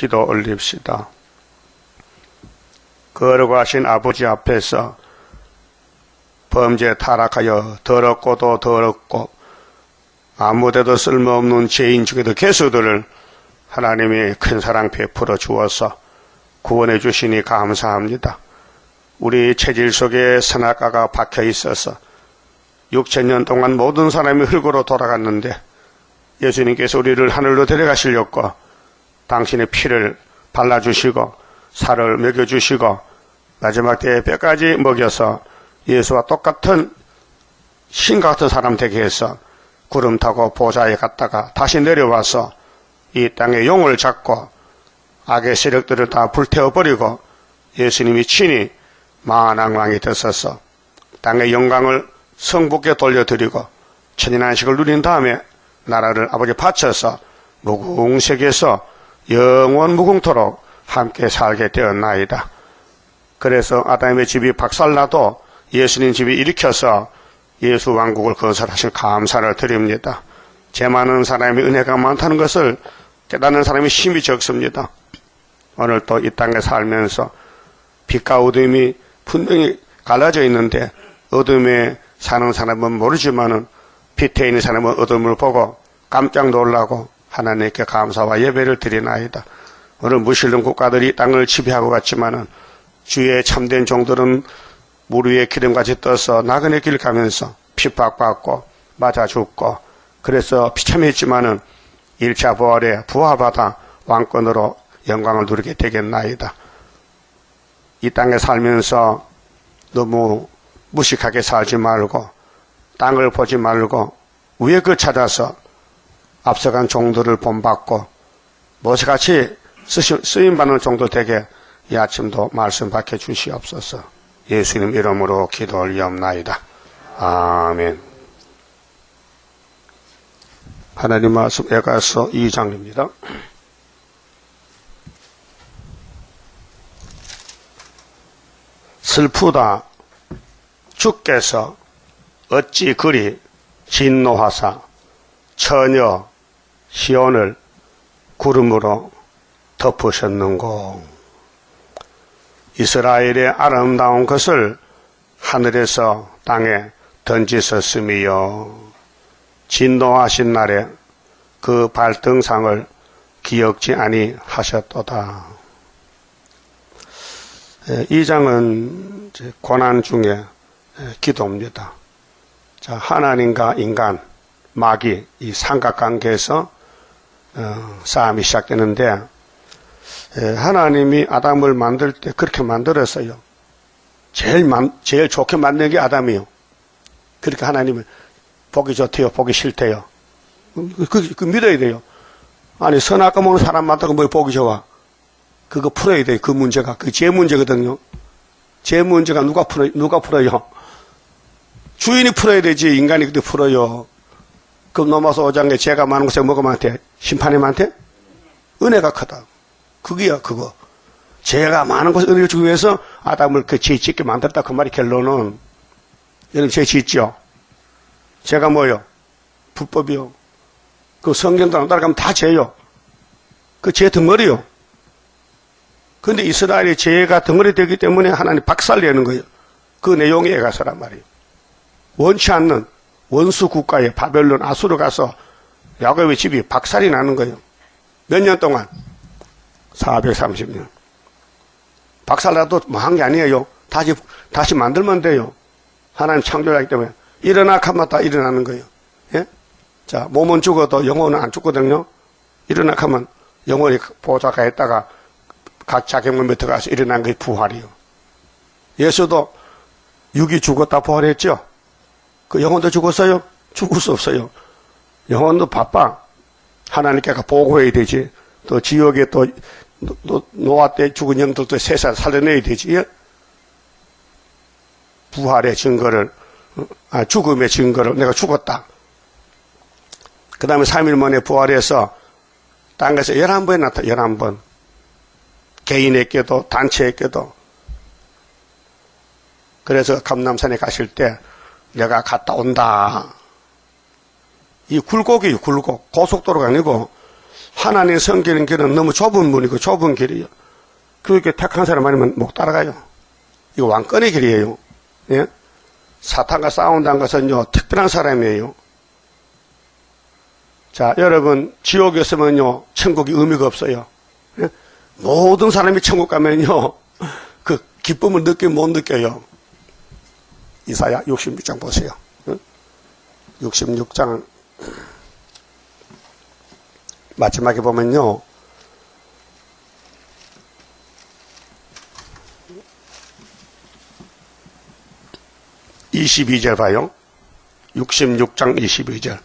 기도 올립시다. 거룩하신 아버지 앞에서 범죄 타락하여 더럽고도 더럽고 아무데도 쓸모없는 죄인 중에도 개수들을 하나님이 큰 사랑 베풀어 주어서 구원해 주시니 감사합니다. 우리 체질 속에 선악과가 박혀 있어서 6,000년 동안 모든 사람이 흙으로 돌아갔는데 예수님께서 우리를 하늘로 데려가시려고 당신의 피를 발라주시고 살을 먹여주시고 마지막 때에 뼈까지 먹여서 예수와 똑같은 신과 같은 사람 되게 해서 구름 타고 보좌에 갔다가 다시 내려와서 이 땅의 용을 잡고 악의 세력들을 다 불태워버리고 예수님이 친히 만왕왕이 되셔서 땅의 영광을 성부께 돌려드리고 천인안식을 누린 다음에 나라를 아버지 바쳐서 무궁색에서 영원 무궁토록 함께 살게 되었나이다. 그래서 아담의 집이 박살나도 예수님 집이 일으켜서 예수 왕국을 건설하실 감사를 드립니다. 죄 많은 사람이 은혜가 많다는 것을 깨닫는 사람이 힘이 적습니다. 오늘 또 이 땅에 살면서 빛과 어둠이 분명히 갈라져 있는데 어둠에 사는 사람은 모르지만은 빛에 있는 사람은 어둠을 보고 깜짝 놀라고 하나님께 감사와 예배를 드리나이다. 오늘 무신론 국가들이 땅을 지배하고 갔지만은 주의 참된 종들은 물 위에 기름같이 떠서 나그네 길 가면서 핍박받고 맞아 죽고 그래서 비참했지만은 1차 부활에 부활받아 왕권으로 영광을 누리게 되겠나이다. 이 땅에 살면서 너무 무식하게 살지 말고 땅을 보지 말고 위에 그 찾아서 앞서간 종들을 본받고 못같이 쓰임받는 종도 되게 이 아침도 말씀 받게 주시옵소서. 예수님 이름으로 기도 올리옵나이다. 아멘. 하나님 말씀 에가서 2장입니다. 슬프다 주께서 어찌 그리 진노하사 처녀 시온을 구름으로 덮으셨는고. 이스라엘의 아름다운 것을 하늘에서 땅에 던지셨음이요 진노하신 날에 그 발등상을 기억지 아니하셨도다. 이 장은 고난 중에 기도입니다. 자, 하나님과 인간, 마귀 이 삼각관계에서 싸움이 시작되는데 하나님이 아담을 만들 때 그렇게 만들었어요. 제일 좋게 만든 게 아담이요. 그렇게 하나님은 보기 좋대요, 보기 싫대요. 그 믿어야 돼요. 아니 선악과 먹는 사람 만나고 뭐 보기 좋아? 그거 풀어야 돼요. 그 문제가 그 죄 문제거든요. 죄 문제가 누가 풀어요? 주인이 풀어야 되지 인간이 그때 풀어요. 그럼 로마서 5장에 죄가 많은 것에 뭐가많대? 심판님한테? 은혜가 크다. 그게야 그거. 죄가 많은 것에 은혜를 주기 위해서 아담을 그 죄 짓게 만들었다. 그 말이 결론은 여러분 죄 짓죠? 죄가 뭐요? 불법이요. 그 성경도 안 따라가면 다 죄요. 그 죄 덩어리요. 그런데 이스라엘의 죄가 덩어리 되기 때문에 하나님 박살내는 거예요. 그 내용이 에가서란 말이에요. 원치 않는 원수 국가에 바벨론 아수르 가서 야곱의 집이 박살이 나는 거예요. 몇 년 동안? 430년. 박살나도 뭐 한 게 아니에요. 다시 만들면 돼요. 하나님 창조하기 때문에. 일어나 하면 다 일어나는 거예요. 예? 자, 몸은 죽어도 영혼은 안 죽거든요. 일어나 하면 영혼이 보좌가 있다가 각 자격만 들어가서 일어난 게 부활이요. 예수도 육이 죽었다 부활했죠. 그 영혼도 죽었어요? 죽을 수 없어요. 영혼도 바빠. 하나님께가 보고해야 되지. 또 지옥에 또 노아 때 죽은 영들도 세상 살려내야 되지. 예? 부활의 증거를 죽음의 증거를 내가 죽었다. 그 다음에 3일 만에 부활해서 땅에서 11번에 나타나 11번. 개인에게도 단체에게도. 그래서 감람산에 가실 때 내가 갔다 온다. 이 굴곡이에요. 굴곡. 고속도로가 아니고 하나님 섬기는 길은 너무 좁은 문이고 좁은 길이에요. 그렇게 택한 사람 아니면 못 따라가요. 이거 왕권의 길이에요. 예? 사탄과 싸운다는 것은요, 특별한 사람이에요. 자, 여러분, 지옥에 있으면요, 천국이 의미가 없어요. 예? 모든 사람이 천국 가면요, 그 기쁨을 못 느껴요. 이사야 66장 보세요. 66장 마지막에 보면요, 22절 봐요. 66장 22절.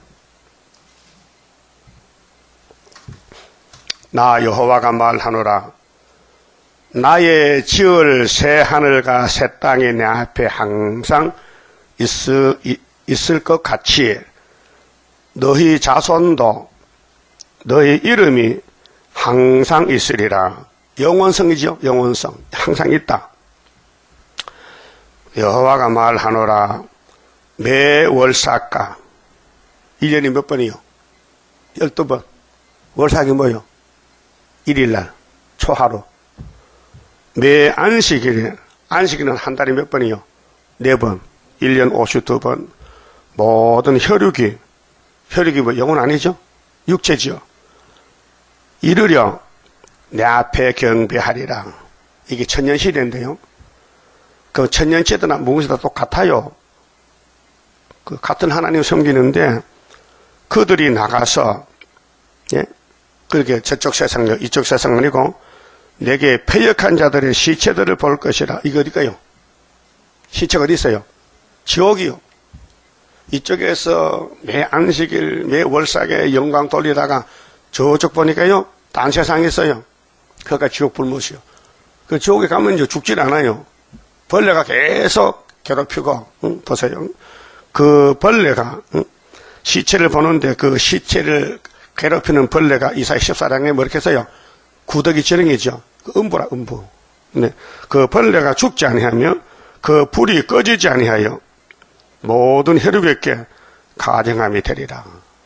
나 여호와가 말하노라. 나의 지을 새 하늘과 새 땅이 내 앞에 항상 있을 것 같이 너희 자손도 너희 이름이 항상 있으리라. 영원성이죠. 영원성. 항상 있다. 여호와가 말하노라. 매 월삭가. 1년이 몇 번이요? 12번. 월삭이 뭐요? 1일날 초하루. 매 안식일에, 안식일은 한 달에 몇 번이요? 4번. 1년 52번. 모든 혈육이 뭐 영혼 아니죠? 육체죠. 이르려 내 앞에 경배하리라. 이게 천년시대인데요. 그 천년시대나 무엇이다 똑같아요. 그 같은 하나님 섬기는데 그들이 나가서, 예? 그렇게 저쪽 세상요, 이쪽 세상 아니고 내게 패역한 자들의 시체들을 볼 것이라. 이거 어디까요? 시체가 어디 있어요? 지옥이요. 이쪽에서 매 안식일, 매 월삭에 영광 돌리다가 저쪽 보니까요, 딴 세상에 있어요. 그러니까 지옥 불못이요. 그 지옥에 가면 이제 죽질 않아요. 벌레가 계속 괴롭히고, 보세요. 그 벌레가, 시체를 보는데 그 시체를 괴롭히는 벌레가 이사야 14장에 뭐 이렇게 했어요? 구더기 지렁이죠. 그 음부라, 음부. 네. 그 벌레가 죽지 아니하며 그 불이 꺼지지 아니하여 모든 혈육에게 가증함이 되리라.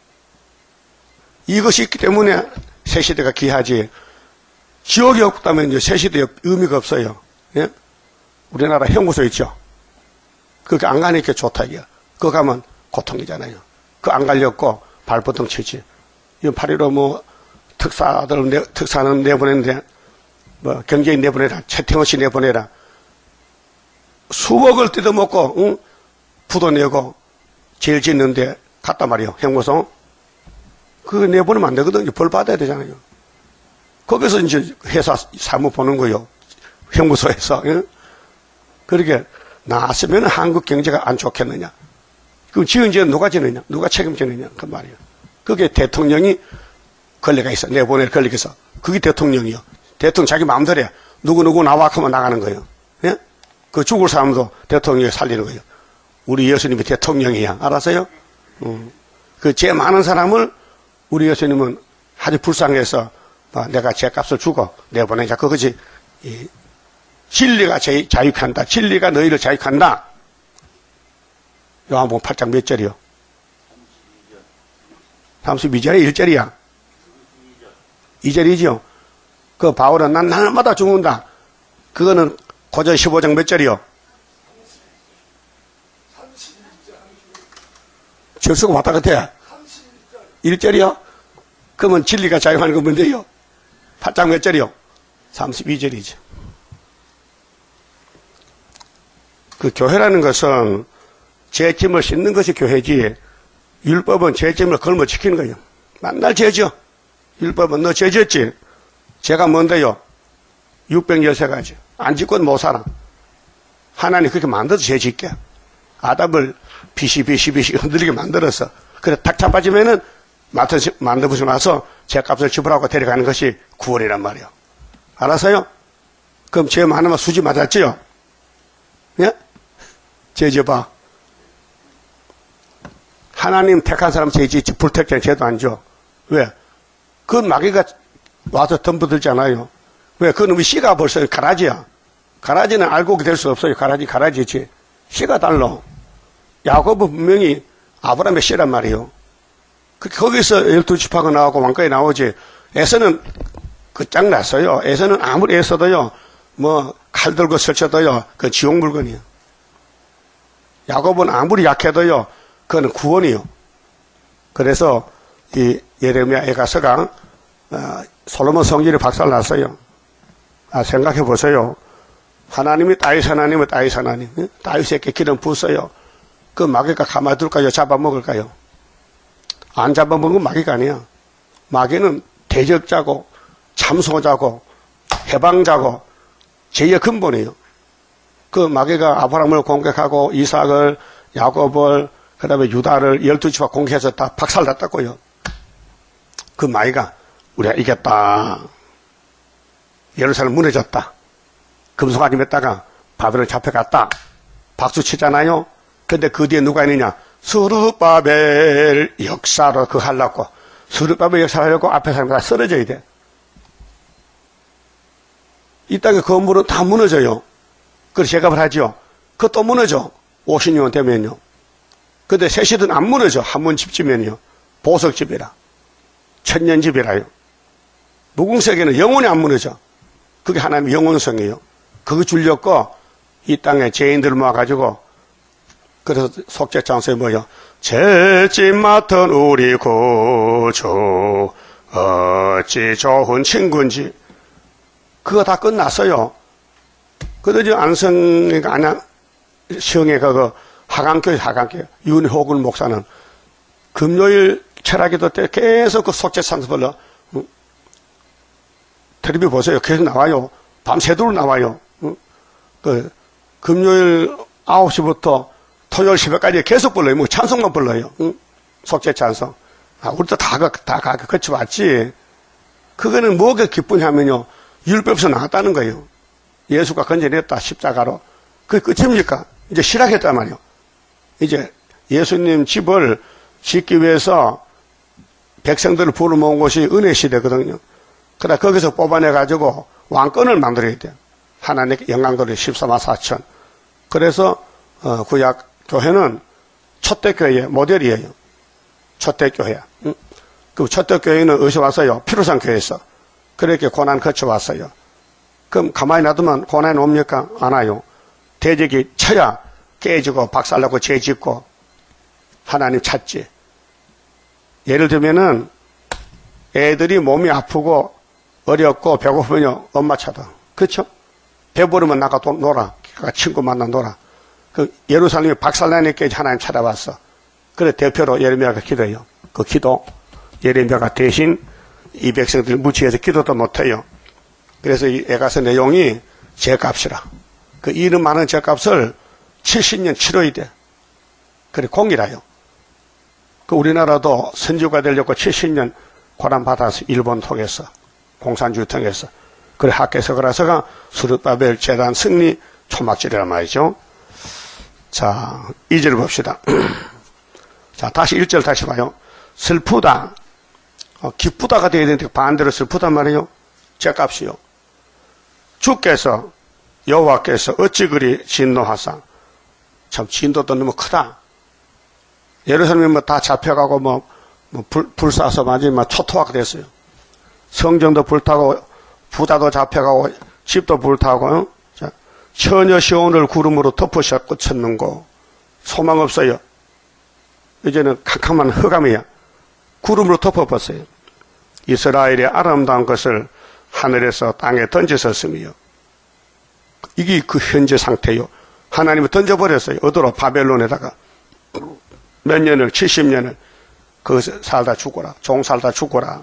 이것이 있기 때문에 새시대가 귀하지. 지옥이 없다면 이제 새시대의 의미가 없어요. 예? 우리나라 형무소 있죠. 그게 안 가니까 좋다, 이게. 그거 가면 고통이잖아요. 그 안 가려고 발버둥 치지. 이 8.15 뭐, 특사는 내보냈는데, 뭐, 경제인 내보내라, 최태원 씨 내보내라. 수억을 뜯어먹고, 응? 부도 내고, 제일 짓는데 갔단 말이에요, 형무소. 그거 내보내면 안 되거든요. 벌 받아야 되잖아요. 거기서 이제 회사 사무 보는 거요. 형무소에서. 응? 그렇게 나왔으면 한국 경제가 안 좋겠느냐. 그럼 지은 죄는 누가 지느냐? 누가 책임지느냐? 그 말이에요. 그게 대통령이 권리가 있어. 내보낼 권리가 있어. 그게 대통령이요. 대통령 자기 마음대로 해. 누구 나와 하면 나가는 거예요. 예? 그 죽을 사람도 대통령이 살리는 거예요. 우리 예수님이 대통령이야. 알았어요? 그 죄 많은 사람을 우리 예수님은 아주 불쌍해서 내가 죄값을 주고 내보내자. 그것이 진리가 자유한다. 진리가 너희를 자유한다. 요한복음 8장 몇 절이요? 32절에 1절이야. 2절이죠. 그 바울은 난 날마다 죽는다. 그거는 고전 15장 몇 절이요? 절수가 왔다 같아. 1절이요? 그러면 진리가 자유하는 건 뭔데요? 8장 몇 절이요? 32절이죠. 그 교회라는 것은 죄짐을 씻는 것이 교회지, 율법은 죄짐을 걸머 지키는 거예요. 맨날 죄죠. 율법은 너 죄졌지? 죄가 뭔데요? 613가지. 안 짓고는 못 살아. 하나님 그렇게 만들어서 죄 짓게. 아담을 비시비시 흔들리게 만들어서. 그래, 탁 잡아지면은 만들어보시고 나서 죄값을 지불하고 데려가는 것이 구원이란 말이에요. 알았어요? 그럼 죄 많으면 수지 맞았지요? 예? 죄 져봐. 하나님 택한 사람 죄 짓지, 불택자는 죄도 안 줘. 왜? 그 마귀가 와서 덤벼들잖아요. 왜? 그 놈의 씨가 벌써 가라지야. 가라지는 알고 될 수 없어요. 가라지지. 씨가 달라. 야곱은 분명히 아브라함의 씨란 말이에요. 거기서 12지파가 나오고 왕가에 나오지, 에서는 끝장났어요. 에서는 아무리 애써도요, 뭐, 칼 들고 설쳐도요, 그 지옥 물건이요. 야곱은 아무리 약해도요, 그거는 구원이요. 그래서 이 예레미야 에가서가 솔로몬 성전이 박살났어요. 생각해 보세요. 하나님이 다윗 하나님은 다윗 하나님, 다윗에게 기름 부었어요. 그 마귀가 가만둘까요? 잡아먹을까요? 안 잡아먹은 건 마귀가 아니야. 마귀는 대적자고 참소자고 해방자고 죄의 근본이에요. 그 마귀가 아브라함을 공격하고 이삭을, 야곱을, 그 다음에 유다를 12지파 공격해서 다 박살났다고요. 그 마귀가 우리가 이겼다. 예루살렘 무너졌다. 금송아림했다가 바벨론 잡혀갔다. 박수 치잖아요. 근데 그 뒤에 누가 있느냐? 스룹바벨 역사로 그거 하려고. 스룹바벨 역사를 하려고 앞에 사람이 다 쓰러져야 돼. 이 땅의 건물은 다 무너져요. 그래서 제값을 하죠. 그것도 무너져. 50년 되면요. 근데 새시든 안 무너져. 한 번 집지면요. 보석집이라. 천년집이라요. 무궁세계는 영원히 안 무너져. 그게 하나님의 영원성이에요. 그거 주려고 이 땅에 죄인들 모아가지고 그래서 속죄장소에 뭐요? 죄짐 맡은 우리 구주 어찌 좋은 친구인지 그거 다 끝났어요. 그래도 안성이가 안양 시흥에 그 하강교회 윤호근 목사는 금요일 철학기도 때 계속 그 속죄장소별로 텔레비 보세요. 계속 나와요. 밤새도록 나와요. 그 금요일 9시부터 토요일 새벽까지 계속 불러요. 뭐 찬송만 불러요. 속죄 찬송. 우리도 다 거쳐왔지. 그거는 뭐가 기쁘냐면요. 율법에서 나왔다는 거예요. 예수가 건져냈다 십자가로. 그게 끝입니까? 이제 실학했단 말이에요. 이제 예수님 집을 짓기 위해서 백성들을 부르 모은 곳이 은혜 시대거든요. 그러다 거기서 뽑아내가지고 왕권을 만들어야 돼요. 하나님께 영광 돌릴 14만 4천. 그래서 구약 교회는 초대교회의 모델이에요. 초대교회. 그 초대교회는 어디서 왔어요? 피로상 교회에서. 그렇게 고난 거쳐왔어요. 그럼 가만히 놔두면 고난이 옵니까? 안 와요. 대적이 쳐야 깨지고 박살나고 죄짓고 하나님 찾지. 예를 들면은 애들이 몸이 아프고 어렵고 배고프면요 엄마 찾아. 그렇죠? 배부르면 나가 놀아. 친구 만나 놀아. 그 예루살렘이 박살나니까 하나님 찾아왔어. 그래 대표로 예레미야가 기도해요. 그 기도 예레미야가 대신 이 백성들 무치해서 기도도 못해요. 그래서 이 에가서 내용이 죄값이라. 그 이름 많은 죄값을 70년 치러야 돼. 그래 공이라요. 그 우리나라도 선지가 되려고 70년 고난받아서 일본 통해서 공산주의 통해서 그래 학계서 그라서가 수르바벨 재단 승리 초막절이란 말이죠. 자 2절 봅시다. 자 다시 1절 다시 봐요. 슬프다 기쁘다가 되어야 되는데 반대로 슬프단 말이에요. 죄값이요. 주께서 여호와께서 어찌 그리 진노하사. 참 진도도 너무 크다. 예루살렘이 뭐 다 잡혀가고 불 쏴서 맞으면 초토화가 됐어요. 성전도 불타고 부다도 잡혀가고 집도 불타고 자, 처녀 시온을 구름으로 덮으셨고 쳤는고 소망 없어요. 이제는 캄캄한 흑암이야. 구름으로 덮어봤어요. 이스라엘의 아름다운 것을 하늘에서 땅에 던지셨으며 이게 그 현재 상태요. 하나님이 던져버렸어요. 어디로? 바벨론에다가 몇 년을 70년을 거기서 살다 죽어라. 종 살다 죽어라.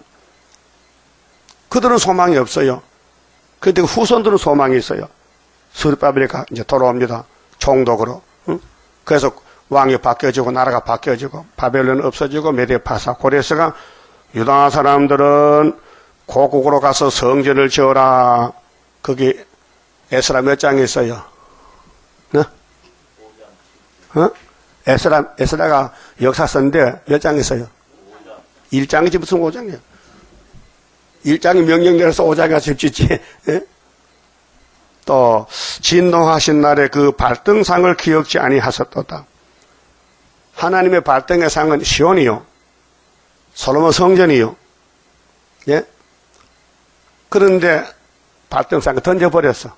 그들은 소망이 없어요. 그런데 후손들은 소망이 있어요. 스룹바벨이 이제 돌아옵니다. 총독으로. 응? 그래서 왕이 바뀌어지고 나라가 바뀌어지고 바벨론은 없어지고 메데파사 고레스가 유다 사람들은 고국으로 가서 성전을 지어라. 거기 에스라 몇 장이 있어요? 네? 에스라가 역사서인데 몇 장 있어요? 1장이지 무슨 5장이에요? 1장이 명령 내려서 5장이 집 짓지. 예? 또 진노하신 날에 그 발등상을 기억지 아니하셨도다. 하나님의 발등의 상은 시온이요. 솔로몬 성전이요. 예? 그런데 발등상에 던져버렸어.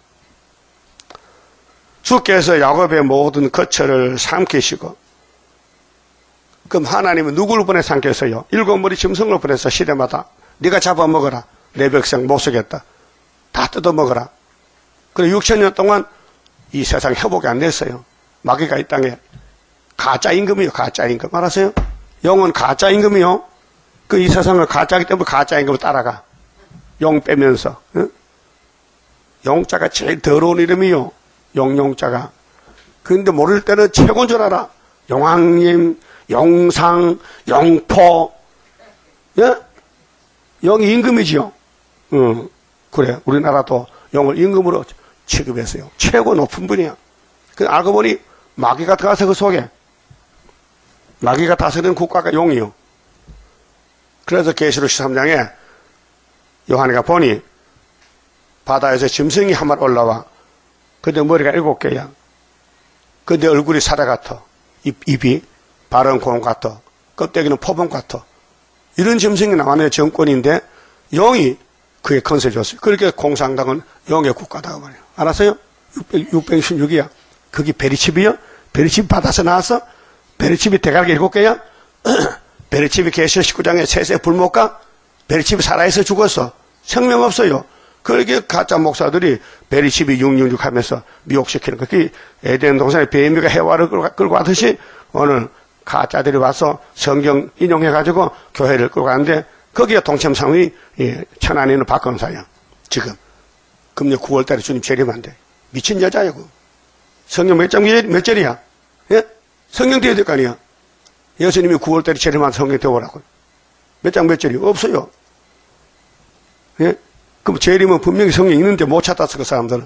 주께서 야곱의 모든 거처를 삼키시고, 그럼 하나님은 누구를 보내 삼켰어요? 7머리 짐승을 보내서 시대마다 네가 잡아먹어라. 내 백성 못 쓰겠다. 다 뜯어먹어라. 그리고 6천년 동안 이 세상 회복이 안 됐어요. 마귀가 이 땅에 가짜 임금이요. 가짜 임금. 알았어요? 영은 가짜 임금이요. 그 이 세상을 가짜이기 때문에 가짜 임금을 따라가. 용 빼면서. 응? 용자가 제일 더러운 이름이요. 용자가. 그런데 모를 때는 최고인 줄 알아. 용왕님, 용상, 용포. 예? 용이 임금이지요. 그래. 우리나라도 용을 임금으로 취급했어요. 최고 높은 분이야. 그 알고 보니 마귀가 들어가서 그 속에 마귀가 다스리는 국가가 용이요. 그래서 계시록 13장에 요한이가 보니 바다에서 짐승이 한 마리 올라와. 근데 머리가 7개야. 근데 얼굴이 사자 같아. 입이 발은 곰 같아. 껍데기는 포범 같아. 이런 짐승이 나와는 정권인데 용이 그에 컨셉을 줬어요. 그렇게 공산당은 용의 국가다 말이에요. 알았어요? 616이야. 그게 베리칩이요? 베리칩 바다에서 나왔어? 베리칩이 대가리 7개야? 베리칩이 계시록 19장에 셋의 불목가? 베리칩이 살아있어 죽었어. 생명 없어요. 그렇게 가짜 목사들이 베리칩이 666 하면서 미혹시키는 거. 그게 에덴 동산에 베미가 해와를 끌고 가듯이 오늘 가짜들이 와서 성경 인용해가지고 교회를 끌고 가는데 거기에 동참상의 천안에는 박검사야. 지금. 금년 9월달에 주님 재림한대. 미친 여자야. 성경 몇 절이야? 예? 성경 띄어야 될 거 아니야? 예수님이 9월달에 재림한 성경 띄워보라고. 몇 장 몇 절이? 없어요. 예? 그럼 재림은 분명히 성경이 있는데 못 찾았어, 그 사람들은.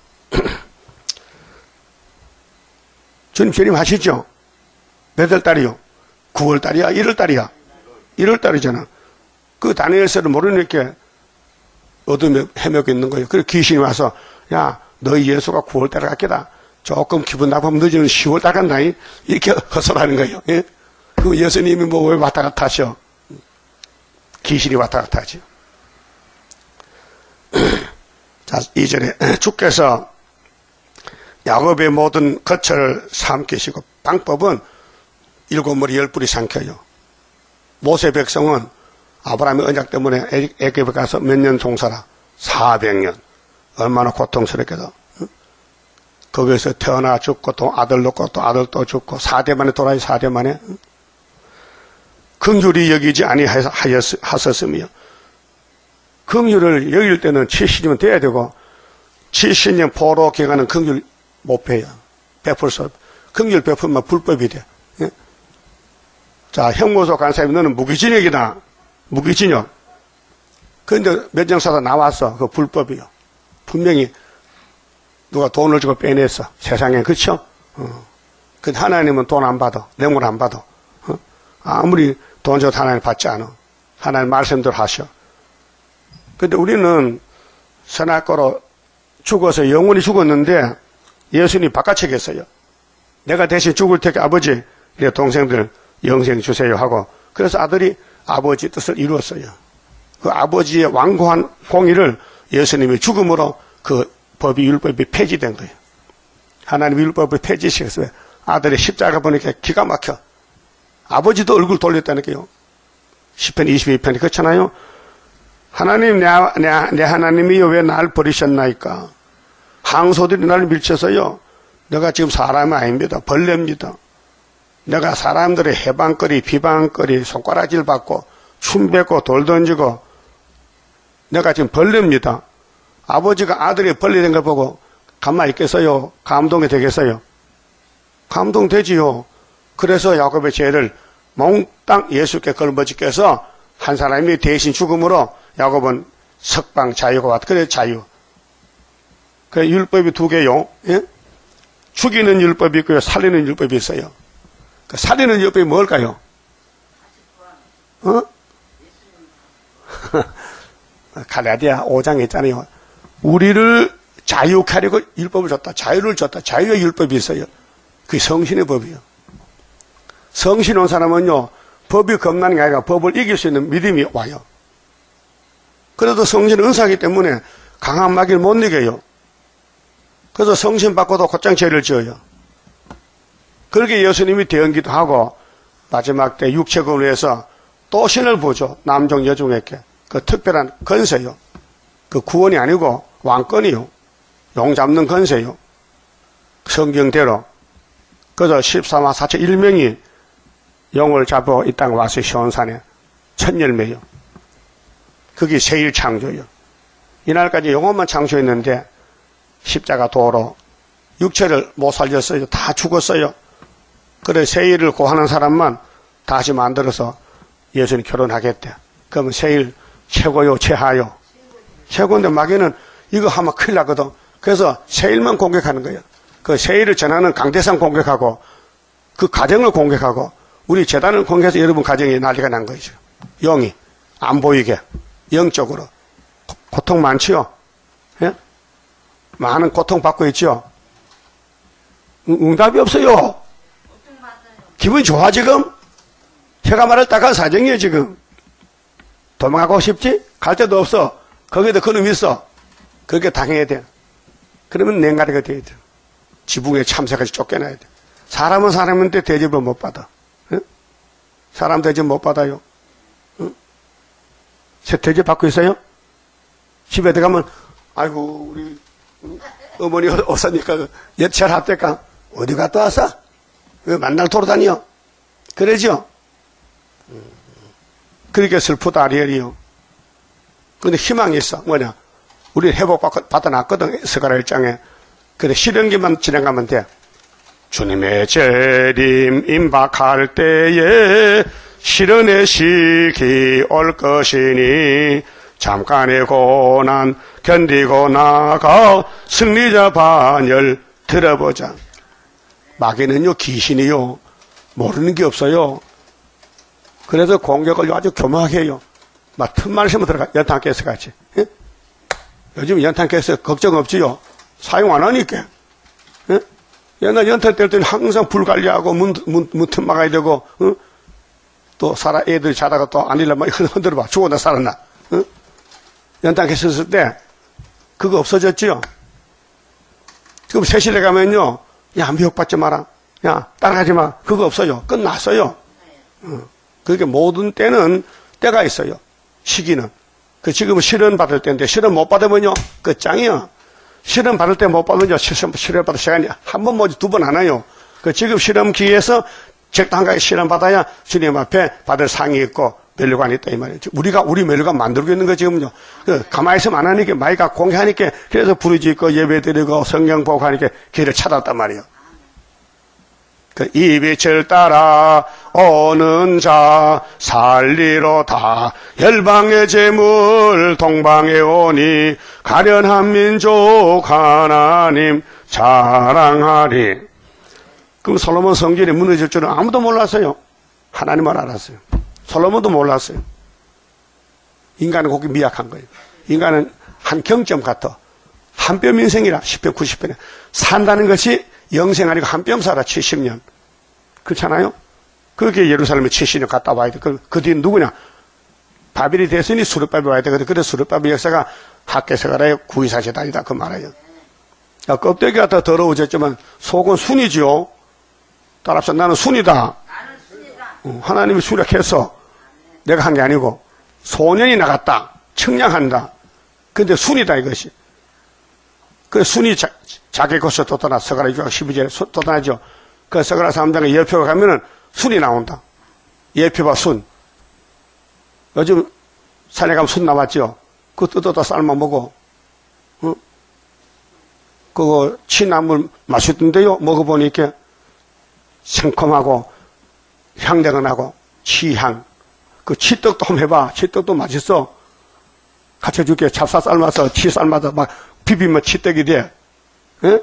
주님 재림하시죠? 몇 월 달이요? 9월 달이야? 1월 달이야? 1월 달이잖아. 그 다니엘서를 모르니까 어둠에 헤매고 있는 거예요. 그래서 귀신이 와서, 야, 너희 예수가 9월 달에 갔겠다. 조금 기분 나쁘면 늦으면 10월 달 간다니? 이렇게 헛소리하는 거예요. 예? 그 예수님이 뭐 왜 왔다 갔다 하셔? 귀신이 왔다 갔다 하죠. 자, 2절에 주께서 야곱의 모든 거처를 삼키시고 방법은 7머리 10뿔이 삼켜요. 모세 백성은 아브라함의 언약 때문에 애굽에 가서 몇 년 동살아? 400년. 얼마나 고통스럽게도. 거기에서 태어나 죽고 또 아들 낳고 또 아들 또 죽고 4대 만에 돌아요. 4대 만에. 긍휼히 여기지 아니하셨으며 긍휼을 여길 때는 70년 돼야 되고 70년 포로 기간은 긍휼 못 배요. 베풀 수 없어. 긍휼 베풀면 불법이 돼. 예? 자, 형무소 간 사람이 너는 무기징역이다. 무기징역. 그런데 면정사가 나왔어. 그 불법이요. 분명히 누가 돈을 주고 빼냈어. 세상에. 그쵸? 근데 하나님은 돈 안 받아. 뇌물 안 받아. 아무리 돈 줘도 하나님 받지 않아. 하나님 말씀대로 하셔. 근데 우리는 선악과로 죽어서 영원히 죽었는데 예수님이 바깥에 계세요. 내가 대신 죽을 테니 아버지, 내 동생들 영생 주세요 하고 그래서 아들이 아버지 뜻을 이루었어요. 그 아버지의 완고한 공의를 예수님이 죽음으로 그 법이 율법이 폐지된 거예요. 하나님 율법을 폐지시켰어요. 아들의 십자가 보니까 기가 막혀. 아버지도 얼굴 돌렸다니까요. 10편 22편이 그렇잖아요. 하나님, 내 하나님이요, 왜 날 버리셨나이까? 항소들이 날 밀쳐서요. 내가 지금 사람이 아닙니다. 벌레입니다. 내가 사람들의 해방거리, 비방거리, 손가락질 받고, 춤 뱉고, 돌 던지고, 내가 지금 벌레입니다. 아버지가 아들이 벌레된 걸 보고 가만히 있겠어요? 감동이 되겠어요? 감동되지요. 그래서 야곱의 죄를 몽땅 예수께 걸머지께서 한 사람이 대신 죽음으로 야곱은 석방 자유가 왔다. 그래 자유. 그 율법이 2개요. 예? 죽이는 율법이 있고요. 살리는 율법이 있어요. 그 살리는 율법이 뭘까요? 갈라디아 5장에 있잖아요. 우리를 자유케 하려고 율법을 줬다. 자유를 줬다. 자유의 율법이 있어요. 그게 성신의 법이에요. 성신 온 사람은요, 법이 겁나는 게 아니라 법을 이길 수 있는 믿음이 와요. 그래도 성신 은사이기 때문에 강한 마귀를 못 이겨요. 그래서 성신 받고도 곧장 죄를 지어요. 그렇게 예수님이 대언기도 하고 마지막 때 육체금을 위해서 또 신을 보죠. 남종 여종에게. 그 특별한 건세요. 그 구원이 아니고 왕권이요. 용 잡는 건세요. 성경대로. 그래서 14만 4천 1명이 용을 잡아 이 땅에 와서 시온산에 첫 열매요. 그게 세일 창조요. 이날까지 영혼만 창조했는데 십자가 도로 육체를 못 살렸어요. 다 죽었어요. 그래 세일을 고하는 사람만 다시 만들어서 예수님 결혼하겠대. 그러면 세일 최고요, 최하요? 최고인데 마귀는 이거 하면 큰일 나거든. 그래서 세일만 공격하는 거예요. 그 세일을 전하는 강대상 공격하고 그 가정을 공격하고 우리 재단을 공격해서 여러분 가정에 난리가 난 거죠. 영이 안 보이게 영적으로 고통 많지요. 예? 많은 고통 받고 있죠. 응답이 없어요. 기분이 좋아 지금? 제가 말할 딱한 사정이에요 지금. 도망가고 싶지? 갈 데도 없어. 거기에도 그놈 있어. 그렇게 당해야 돼. 그러면 냉가리가 돼야 돼. 지붕에 참새까지 쫓겨나야 돼. 사람은 사람한테 대접을 못 받아. 응? 사람 대접 못 받아요. 응? 대접 받고 있어요? 집에 들어가면 아이고 우리 어머니 어서니까 옛철 합대까 어디 갔다 왔어? 왜 만날 돌아다녀? 그러죠? 그렇게 슬프다 아리엘이요. 근데 희망이 있어. 뭐냐? 우리 회복 받아놨거든. 스가랴 1장에. 근데 시련기만 지나가면 돼. 주님의 재림 임박할 때에 시련의 시기 올 것이니 잠깐의 고난 견디고 나가 승리자 반열 들어보자. 마귀는요 귀신이요 모르는 게 없어요. 그래서 공격을 아주 교묘하게 해요. 막 틈만 있으면 들어가. 연탄가스 같이. 예? 요즘 연탄가스 걱정 없지요. 사용 안 하니까. 예? 옛날 연탄 뗄 때는 항상 불 관리하고 문 틈 막아야 되고 또 애들 자다가 또 안 일어나면 흔들어봐. 죽었나 살았나. 연탄가스 쓸 때 그거 없어졌지요. 지금 세실에 가면요. 야 미혹받지 마라. 야 따라가지 마. 그거 없어요. 끝났어요. 그렇게 모든 때는 때가 있어요. 시기는. 그 지금은 실현 받을 때인데 실현 못 받으면요. 끝장이요. 실현 받을 때 못 받으면요. 실현 받을 시간이 한 번 뭐지 두 번 안 와요. 그 지금 실험 기회에서 적당하게 실현 받아야 주님 앞에 받을 상이 있고 멸류관이 있다 이 말이죠. 우리 멸류관 만들고 있는 거 지금요. 가만히 있으면 안 하니까 마이가 공개하니까 그래서 부르짖고 예배드리고 성경 보고 하니까 길을 찾았단 말이에요. 그 이 빛을 따라 오는 자 살리로다 열방의 재물 동방에 오니 가련한 민족 하나님 자랑하리. 그럼 솔로몬 성전이 무너질 줄은 아무도 몰랐어요. 하나님만 알았어요. 솔로몬도 몰랐어요. 인간은 그렇게 미약한 거예요. 인간은 한 경점 같아. 한 뼘 인생이라 10편 90편에 산다는 것이 영생 아니고 한 뼘 살아 70년. 그렇잖아요? 그렇게 예루살렘에 70년 갔다 와야 돼. 그 뒤에 누구냐? 바벨이 됐으니 수르바벨 와야 되거든. 그래 수르바벨 역사가 학개서가라의 구이사시다이다 그 말이에요. 껍데기가 더 더러워졌지만 속은 순이지요. 따라서 나는 순이다. 하나님이 수락해서 내가 한 게 아니고 소년이 나갔다. 측량한다. 근데 순이다 이것이. 그 순이 자기 것을 돋아나 서가라 6장 12절에 돋아나죠. 그 서가라 3장에 예표가 가면은 순이 나온다. 예표가 순. 요즘 산에 가면 순 나왔죠. 그거 뜯어다 삶아 먹어. 그거 취나물 맛있던데요. 먹어보니까 생콤하고 향내가 나고 취향. 그 치떡도 한번 해봐. 치떡도 맛있어. 같이 줄게. 찹쌀 삶아서 치 삶아서 막 비비면 치떡이 돼. 예?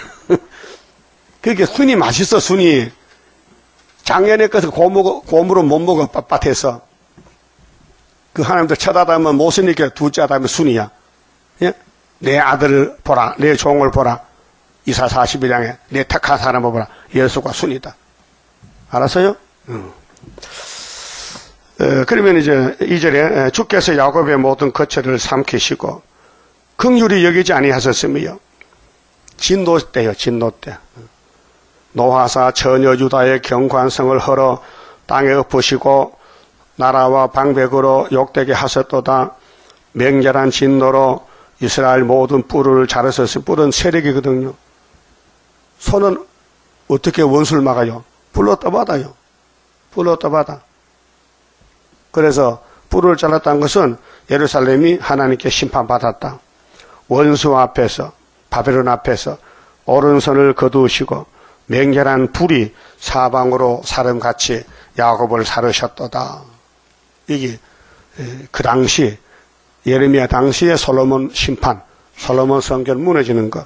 그렇게 순이 맛있어. 순이. 작년에 것을 고무로 못 먹어. 빳빳해서. 그 하나님들 쳐다보면 못쓰니까 둘째 아다면 순이야. 예? 내 아들을 보라. 내 종을 보라. 이사 41장에 내 택한 사람을 보라. 예수가 순이다. 알았어요? 그러면 이제 2절에 주께서 야곱의 모든 거처를 삼키시고 긍휼히 여기지 아니하셨으며 진노 때요, 진노 때. 노하사 처녀 유다의 경관성을 헐어 땅에 엎으시고 나라와 방백으로 욕되게 하셨도다. 맹렬한 진노로 이스라엘 모든 뿔을 자르셨으니 뿔은 세력이거든요. 손은 어떻게 원수를 막아요? 불로 떠받아요. 불로 떠받아. 그래서 뿔을 잘랐다는 것은 예루살렘이 하나님께 심판받았다. 원수 앞에서, 바벨론 앞에서 오른손을 거두시고 맹렬한 불이 사방으로 사람같이 야곱을 사르셨도다. 이게 그 당시 예레미야 당시의 솔로몬 심판, 솔로몬 성전 무너지는 것.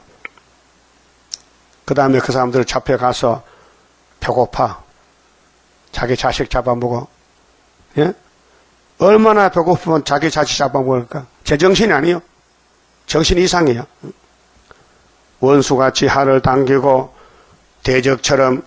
그 다음에 그 사람들 잡혀가서 배고파 자기 자식 잡아먹어. 예? 얼마나 배고프면 자기 자식 잡아먹을까? 제정신이 아니요. 정신 이상이에요. 원수같이 하를 당기고 대적처럼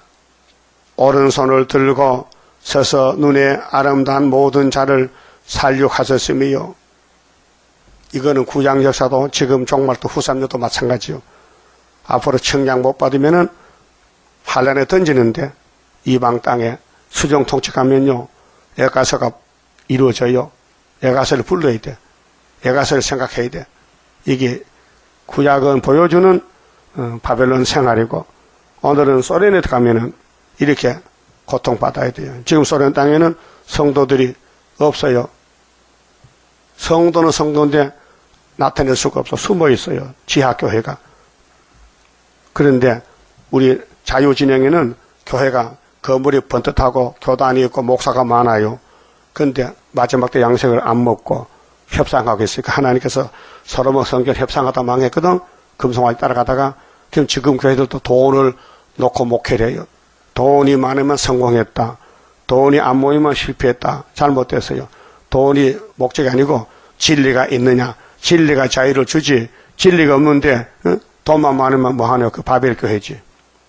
오른손을 들고 서서 눈에 아름다운 모든 자를 살육하셨으며, 이거는 구약 역사도 지금 종말도 후삼류도 마찬가지요. 앞으로 청량 못 받으면은 환란에 던지는데 이방 땅에 수정 통치 가면요 애가서가 이루어져요. 애가서를 불러야 돼. 애가서를 생각해야 돼. 이게 구약은 보여주는 바벨론 생활이고, 오늘은 소련에 가면은 이렇게 고통받아야 돼요. 지금 소련 땅에는 성도들이 없어요. 성도는 성도인데 나타낼 수가 없어. 숨어 있어요. 지하교회가. 그런데 우리 자유진영에는 교회가 건물이 번듯하고 교단이 있고 목사가 많아요. 그런데 마지막 때 양식을 안 먹고 협상하고 있으니까 하나님께서 솔로몬 성전 협상하다 망했거든. 금송아지 따라가다가 지금 교회들도 돈을 놓고 목회를 해요. 돈이 많으면 성공했다. 돈이 안 모이면 실패했다. 잘못됐어요. 돈이 목적이 아니고 진리가 있느냐. 진리가 자유를 주지. 진리가 없는데 돈만 많으면 뭐하냐. 그 바벨 교회지.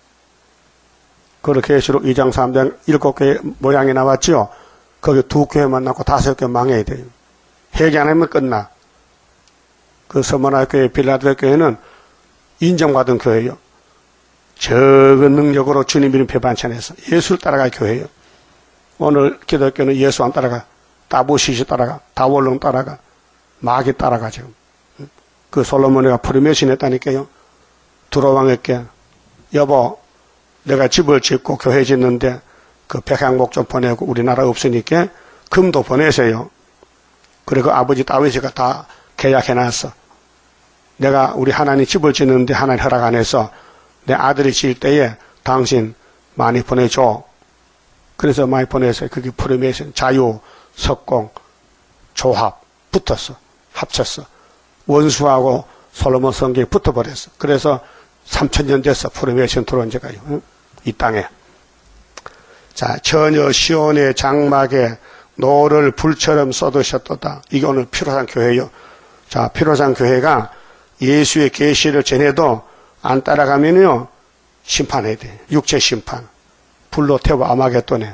그렇게 계시록 2장 3장 7개 모양이 나왔죠. 거기 2교회만 남고 5개 망해야 돼요. 회개 안 하면 끝나. 그 서머나교회 빌라델피아 교회는 인정받은 교회예요. 적은 능력으로 주님 이름 배반찬해서 예수를 따라갈 교회예요. 오늘 기독교는 예수 안 따라가. 다부시시 따라가. 다월론 따라가. 마귀 따라가죠. 그 솔로몬이가 프리메이션 했다니까요. 두로왕에게 여보 내가 집을 짓고 교회 짓는데 그 백향목 좀 보내고 우리나라 없으니까 금도 보내세요. 그리고 아버지 다윗이가 다 계약해놨어. 내가 우리 하나님 집을 짓는데 하나님 허락 안 해서 내 아들이 지을 때에 당신 많이 보내줘. 그래서 많이 보내서 그게 프리메이션, 자유, 석공, 조합 붙었어. 합쳤어. 원수하고 솔로몬 성경이 붙어버렸어. 그래서 3000년 됐어. 프리메이션 들어온 지가요. 이 땅에. 자, 처녀 시온의 장막에 노를 불처럼 쏟으셨도다. 이게 오늘 피로산 교회예요. 자, 피로산 교회가 예수의 계시를 전해도 안 따라가면요 심판해야 돼. 육체 심판. 불로 태워 아마겟돈에.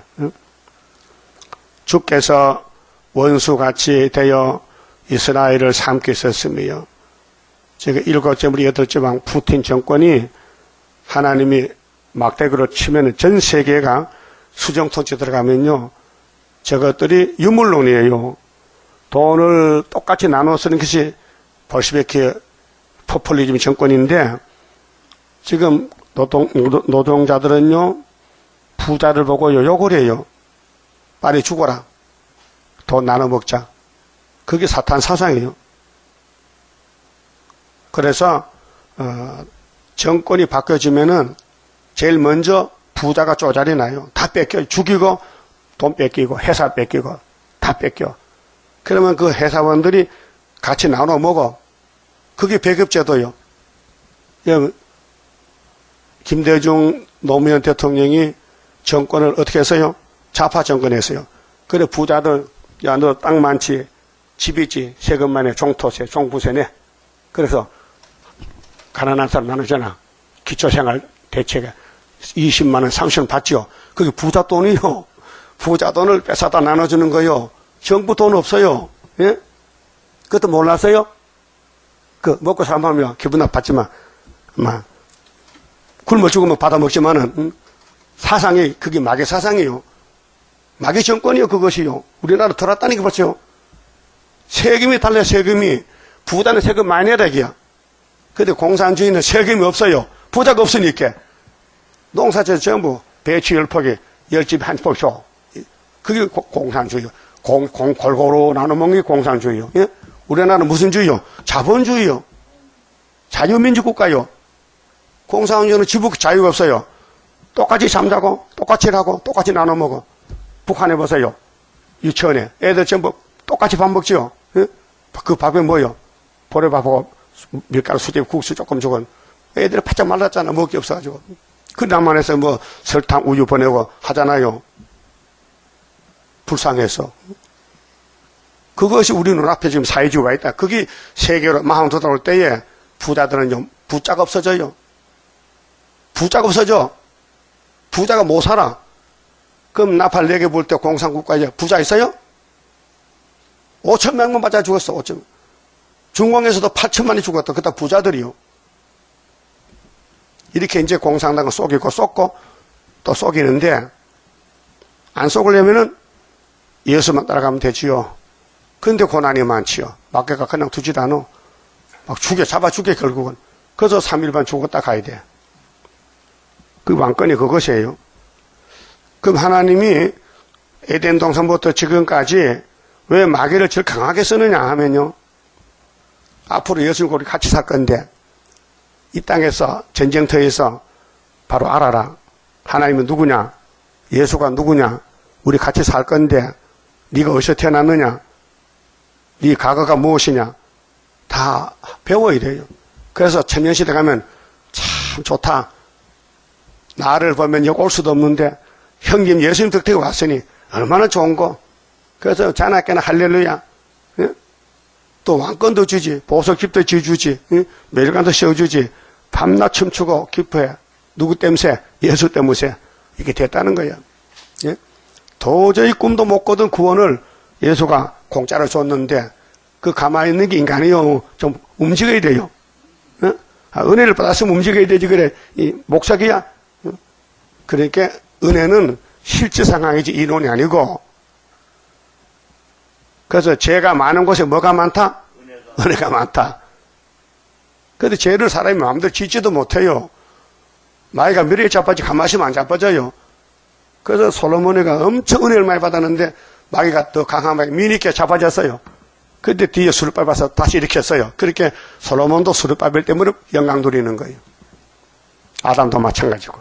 주께서 원수같이 되어 이스라엘을 삼키셨으며, 제가 7째 우리 8째 푸틴 정권이 하나님이 막대기로 치면 전 세계가 수정통치 들어가면요 저것들이 유물론이에요. 돈을 똑같이 나눠 쓰는 것이 볼시비키 포퓰리즘 정권인데, 지금 노동자들은요 부자를 보고 욕을 해요. 빨리 죽어라. 돈 나눠 먹자. 그게 사탄 사상이에요. 그래서 정권이 바뀌어지면은 제일 먼저 부자가 쪼자리 나요. 다 뺏겨. 죽이고 돈 뺏기고 회사 뺏기고 다 뺏겨. 그러면 그 회사원들이 같이 나눠 먹어. 그게 배급제도요. 김대중 노무현 대통령이 정권을 어떻게 했어요? 좌파 정권했어요. 그래 부자들 야 너 땅 많지 집 있지 세금만 해 종토세 종부세 내. 그래서 가난한 사람 나누잖아. 기초생활 대책에 20만 원 30만 원 받지요. 그게 부자 돈이요. 부자 돈을 뺏어다 나눠주는 거요. 정부 돈 없어요. 예? 그것도 몰랐어요? 그, 먹고 살면 기분 나빴지만, 막, 굶어 죽으면 받아먹지만은, 사상이, 그게 마귀 사상이요. 마귀 정권이요, 그것이요. 우리나라 들어왔다니까 봤죠? 세금이 달라요, 세금이. 부자는 세금 많이 내야 되기야. 근데 공산주의는 세금이 없어요. 부자가 없으니까. 농사지어 전부 배추 10포기, 10집에 한 포기 줘. 그게 공산주의요. 골고루 나눠 먹는 게 공산주의요. 예? 우리나라는 무슨 주의요? 자본주의요. 자유민주 국가요. 공산주의는 지부 자유가 없어요. 똑같이 잠자고, 똑같이 일하고, 똑같이 나눠 먹어. 북한에 보세요. 유치원에. 애들 전부 똑같이 밥 먹지요. 예? 그 밥에 뭐요? 보리밥하고 밀가루 수제 국수 조금 주고. 애들이 바짝 말랐잖아. 먹을 게 없어가지고. 그 남한에서 뭐 설탕, 우유 보내고 하잖아요. 불쌍해서. 그것이 우리 눈앞에 지금 사회주의가 있다. 그게 세계로 마음 돋아올 때에 부자들은 부자가 없어져요. 부자가 없어져. 부자가 못 살아. 그럼 나팔 4개 불 때 공산국가에 부자 있어요? 5천명만 맞아 죽었어. 5천. 중공에서도 8천만이 죽었다. 그다 부자들이요. 이렇게 이제 공산당은 속이고 쏟고 또 속이는데 안 속으려면은 예수만 따라가면 되지요. 근데 고난이 많지요. 마귀가 그냥 두지도 않아. 막 잡아 죽여 결국은. 그래서 3일반 죽었다 가야 돼. 그 왕권이 그것이에요. 그럼 하나님이 에덴 동산부터 지금까지 왜 마귀를 제일 강하게 쓰느냐 하면요. 앞으로 예수님과 우리 같이 살 건데 이 땅에서 전쟁터에서 바로 알아라. 하나님은 누구냐? 예수가 누구냐? 우리 같이 살 건데 네가 어디서 태어났느냐? 네 과거가 무엇이냐? 다 배워야 돼요. 그래서 천년시대 가면 참 좋다. 나를 보면 여기 올 수도 없는데 형님 예수님 덕택에 왔으니 얼마나 좋은 거. 그래서 자나깨나 할렐루야. 예? 또 왕권도 주지. 보석집도 지어주지. 예? 매일간도 씌워주지. 밤낮 춤추고 기뻐해. 누구 때문에? 예수 때문에. 이게 됐다는 거예요. 예? 도저히 꿈도 못 꿔던 구원을 예수가 공짜로 줬는데 그 가만히 있는 게 인간이요. 좀 움직여야 돼요. 예? 은혜를 받았으면 움직여야 되지. 그래. 이 목사기야. 그러니까 은혜는 실제 상황이지 이론이 아니고. 그래서 죄가 많은 곳에 뭐가 많다? 은혜가 많다. 그런데 죄를 사람이 마음대로 짓지도 못해요. 마귀가 미래에 자빠지 가만히 있으면 안 자빠져요. 그래서 솔로몬이가 엄청 은혜를 많이 받았는데 마귀가 더 강한 마귀 미니께 자빠졌어요. 그때 뒤에 술을 밟아서 다시 일으켰어요. 그렇게 솔로몬도 술을 밟을 때문에 영광 누리는 거예요. 아담도 마찬가지고.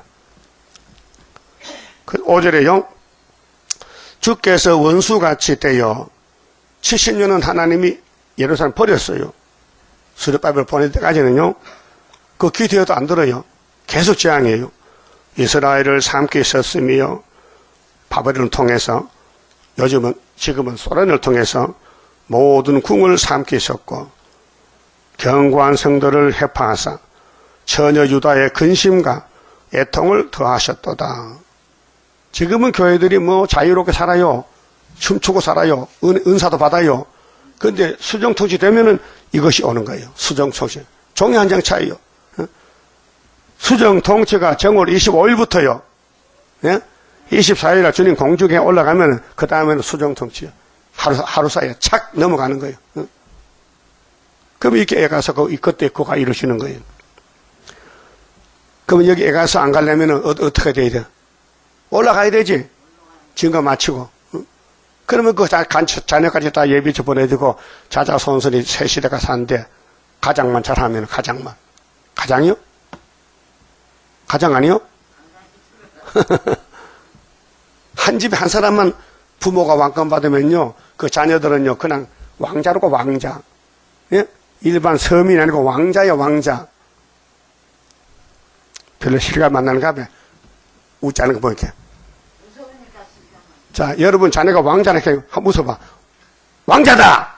5절에요. 주께서 원수같이 되어 70년은 하나님이 예루살렘 버렸어요. 수르바벨 보낼 때까지는요. 그 기도해도 안 들어요. 계속 재앙이에요. 이스라엘을 삼켜 있었으며 바벨론을 통해서 지금은 소련을 통해서 모든 궁을 삼켜 있었고 견고한 성도를 해파하사 처녀 유다의 근심과 애통을 더하셨도다. 지금은 교회들이 뭐 자유롭게 살아요. 춤추고 살아요. 은사도 받아요. 그런데 수정통치 되면은 이것이 오는 거예요. 수정통치. 종이 한 장 차이요. 수정통치가 정월 25일부터요. 예? 24일날 주님 공중에 올라가면 그 다음에는 수정통치요. 하루 사이에 착 넘어가는 거예요. 그럼 이렇게 애 가서 그때 그가 이루시는 거예요. 그러면 여기 애 가서 안 가려면 어떻게 돼야 돼? 올라가야 되지. 증거 마치고. 그러면 그 자녀까지 다 예비쳐 보내주고 자자손손이 새 시대가 사는데 가장만 잘하면 가장만. 가장이요? 가장 아니요? 한 집에 한 사람만 부모가 왕권 받으면요. 그 자녀들은요. 그냥 왕자라고 왕자. 예? 일반 서민이 아니고 왕자요 왕자. 별로 실감 안 나는가 봐. 웃지 않은 거 보니까. 자, 여러분 자네가 왕자니까 한번 웃어봐. 왕자다!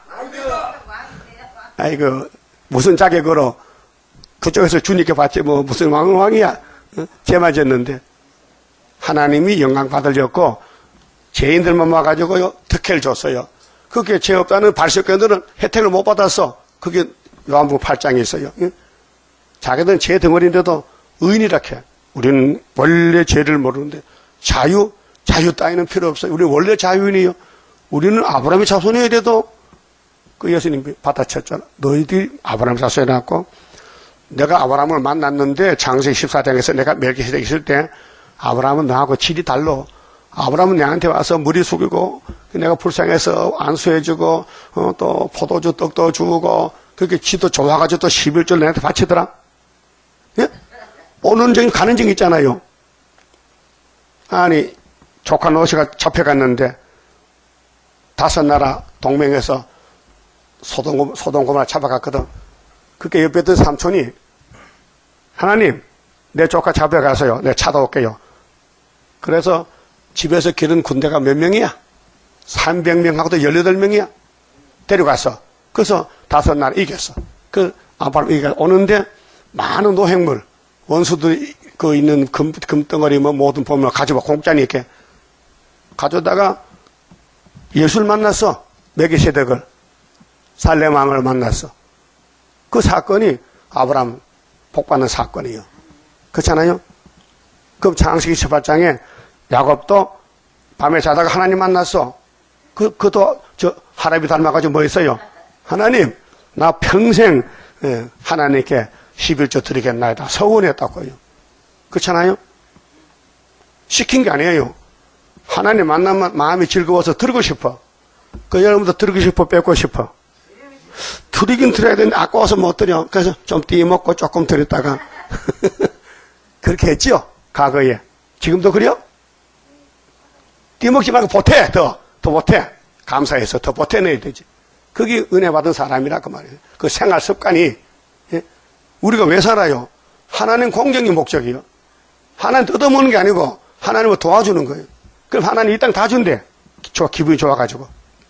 아이고, 무슨 자격으로 그쪽에서 주님께 받지 뭐 무슨 왕이야. 죄 맞았는데 하나님이 영광 받으려고 죄인들만 와가지고요, 특혜를 줬어요. 그게 죄 없다는 바리새인들은 혜택을 못 받았어. 그게 요한복음 8장에 있어요. 자기들은 죄 덩어리인데도 의인이라 해. 우리는 원래 죄를 모르는데 자유 따위는 필요 없어요. 우리는 원래 자유인이에요. 우리는 아브라함의 자손이어야 돼도 그 예수님이 받아쳤잖아. 너희들이 아브라함 자손이라고. 내가 아브라함을 만났는데 창세기 14장에서 내가 멜기세덱 있을 때 아브라함은 나하고 질이 달라. 아브라함은 내한테 와서 머리 숙이고 내가 불쌍해서 안수해주고 또 포도주 떡도 주고 그렇게 지도 좋아가지고 또 11절 내한테 바치더라. 예? 오는 정 가는 정 있잖아요. 아니 조카 노시가 잡혀갔는데 5나라 동맹에서 소돔고모라 잡아갔거든. 그게 옆에 있던 삼촌이 하나님 내 조카 잡혀가서요 내가 찾아올게요. 그래서 집에서 기른 군대가 몇 명이야? 300명하고도 18명이야. 데려갔어. 그래서 5나라 이겼어. 그 아브라함 이겨 오는데 많은 노획물 원수들이 그 있는 금덩어리 뭐 모든 보면 가져와 공짜니 이렇게 가져다가 예수를 만났어. 멜기세덱을 살렘 왕을 만났어. 그 사건이 아브라함 복받는 사건이에요. 그렇잖아요. 그럼 창세기 18장에 야곱도 밤에 자다가 하나님 만났어. 그도 저 하나님 닮아가지고 뭐 했어요? 하나님 나 평생 하나님께 11조 드리겠나이다. 서원했다고요. 그렇잖아요. 시킨 게 아니에요. 하나님 만나면 마음이 즐거워서 들고 싶어. 그 여러분도 들고 싶어 뺏고 싶어. 드리긴 드려야 되는데 아까워서 못 드려. 그래서 좀 띠먹고 조금 드렸다가 그렇게 했지요. 과거에. 지금도 그래요? 띠먹지 말고 보태. 더 보태. 감사해서 더 보태내야 되지. 그게 은혜 받은 사람이라 그 말이에요. 그 생활 습관이. 예? 우리가 왜 살아요? 하나님 공경이 목적이요. 하나님 뜯어먹는 게 아니고 하나님을 도와주는 거예요. 그럼 하나님 이 땅 다 준대. 기분이 좋아가지고.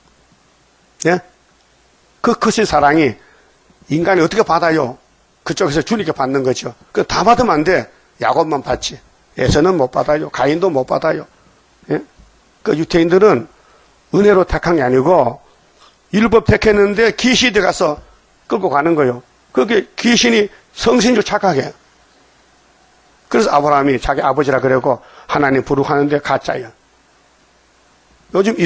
예? 그 크신 사랑이 인간이 어떻게 받아요? 그쪽에서 주님께 받는 거죠. 그 다 받으면 안 돼. 야곱만 받지. 에서는 못 받아요. 가인도 못 받아요. 예? 그 유태인들은 은혜로 택한 게 아니고 율법 택했는데 귀신이 들어가서 끌고 가는 거예요. 그게 귀신이 성신 줄 착각해. 그래서 아브라함이 자기 아버지라 그러고 하나님 부르하는데 가짜예요. 요즘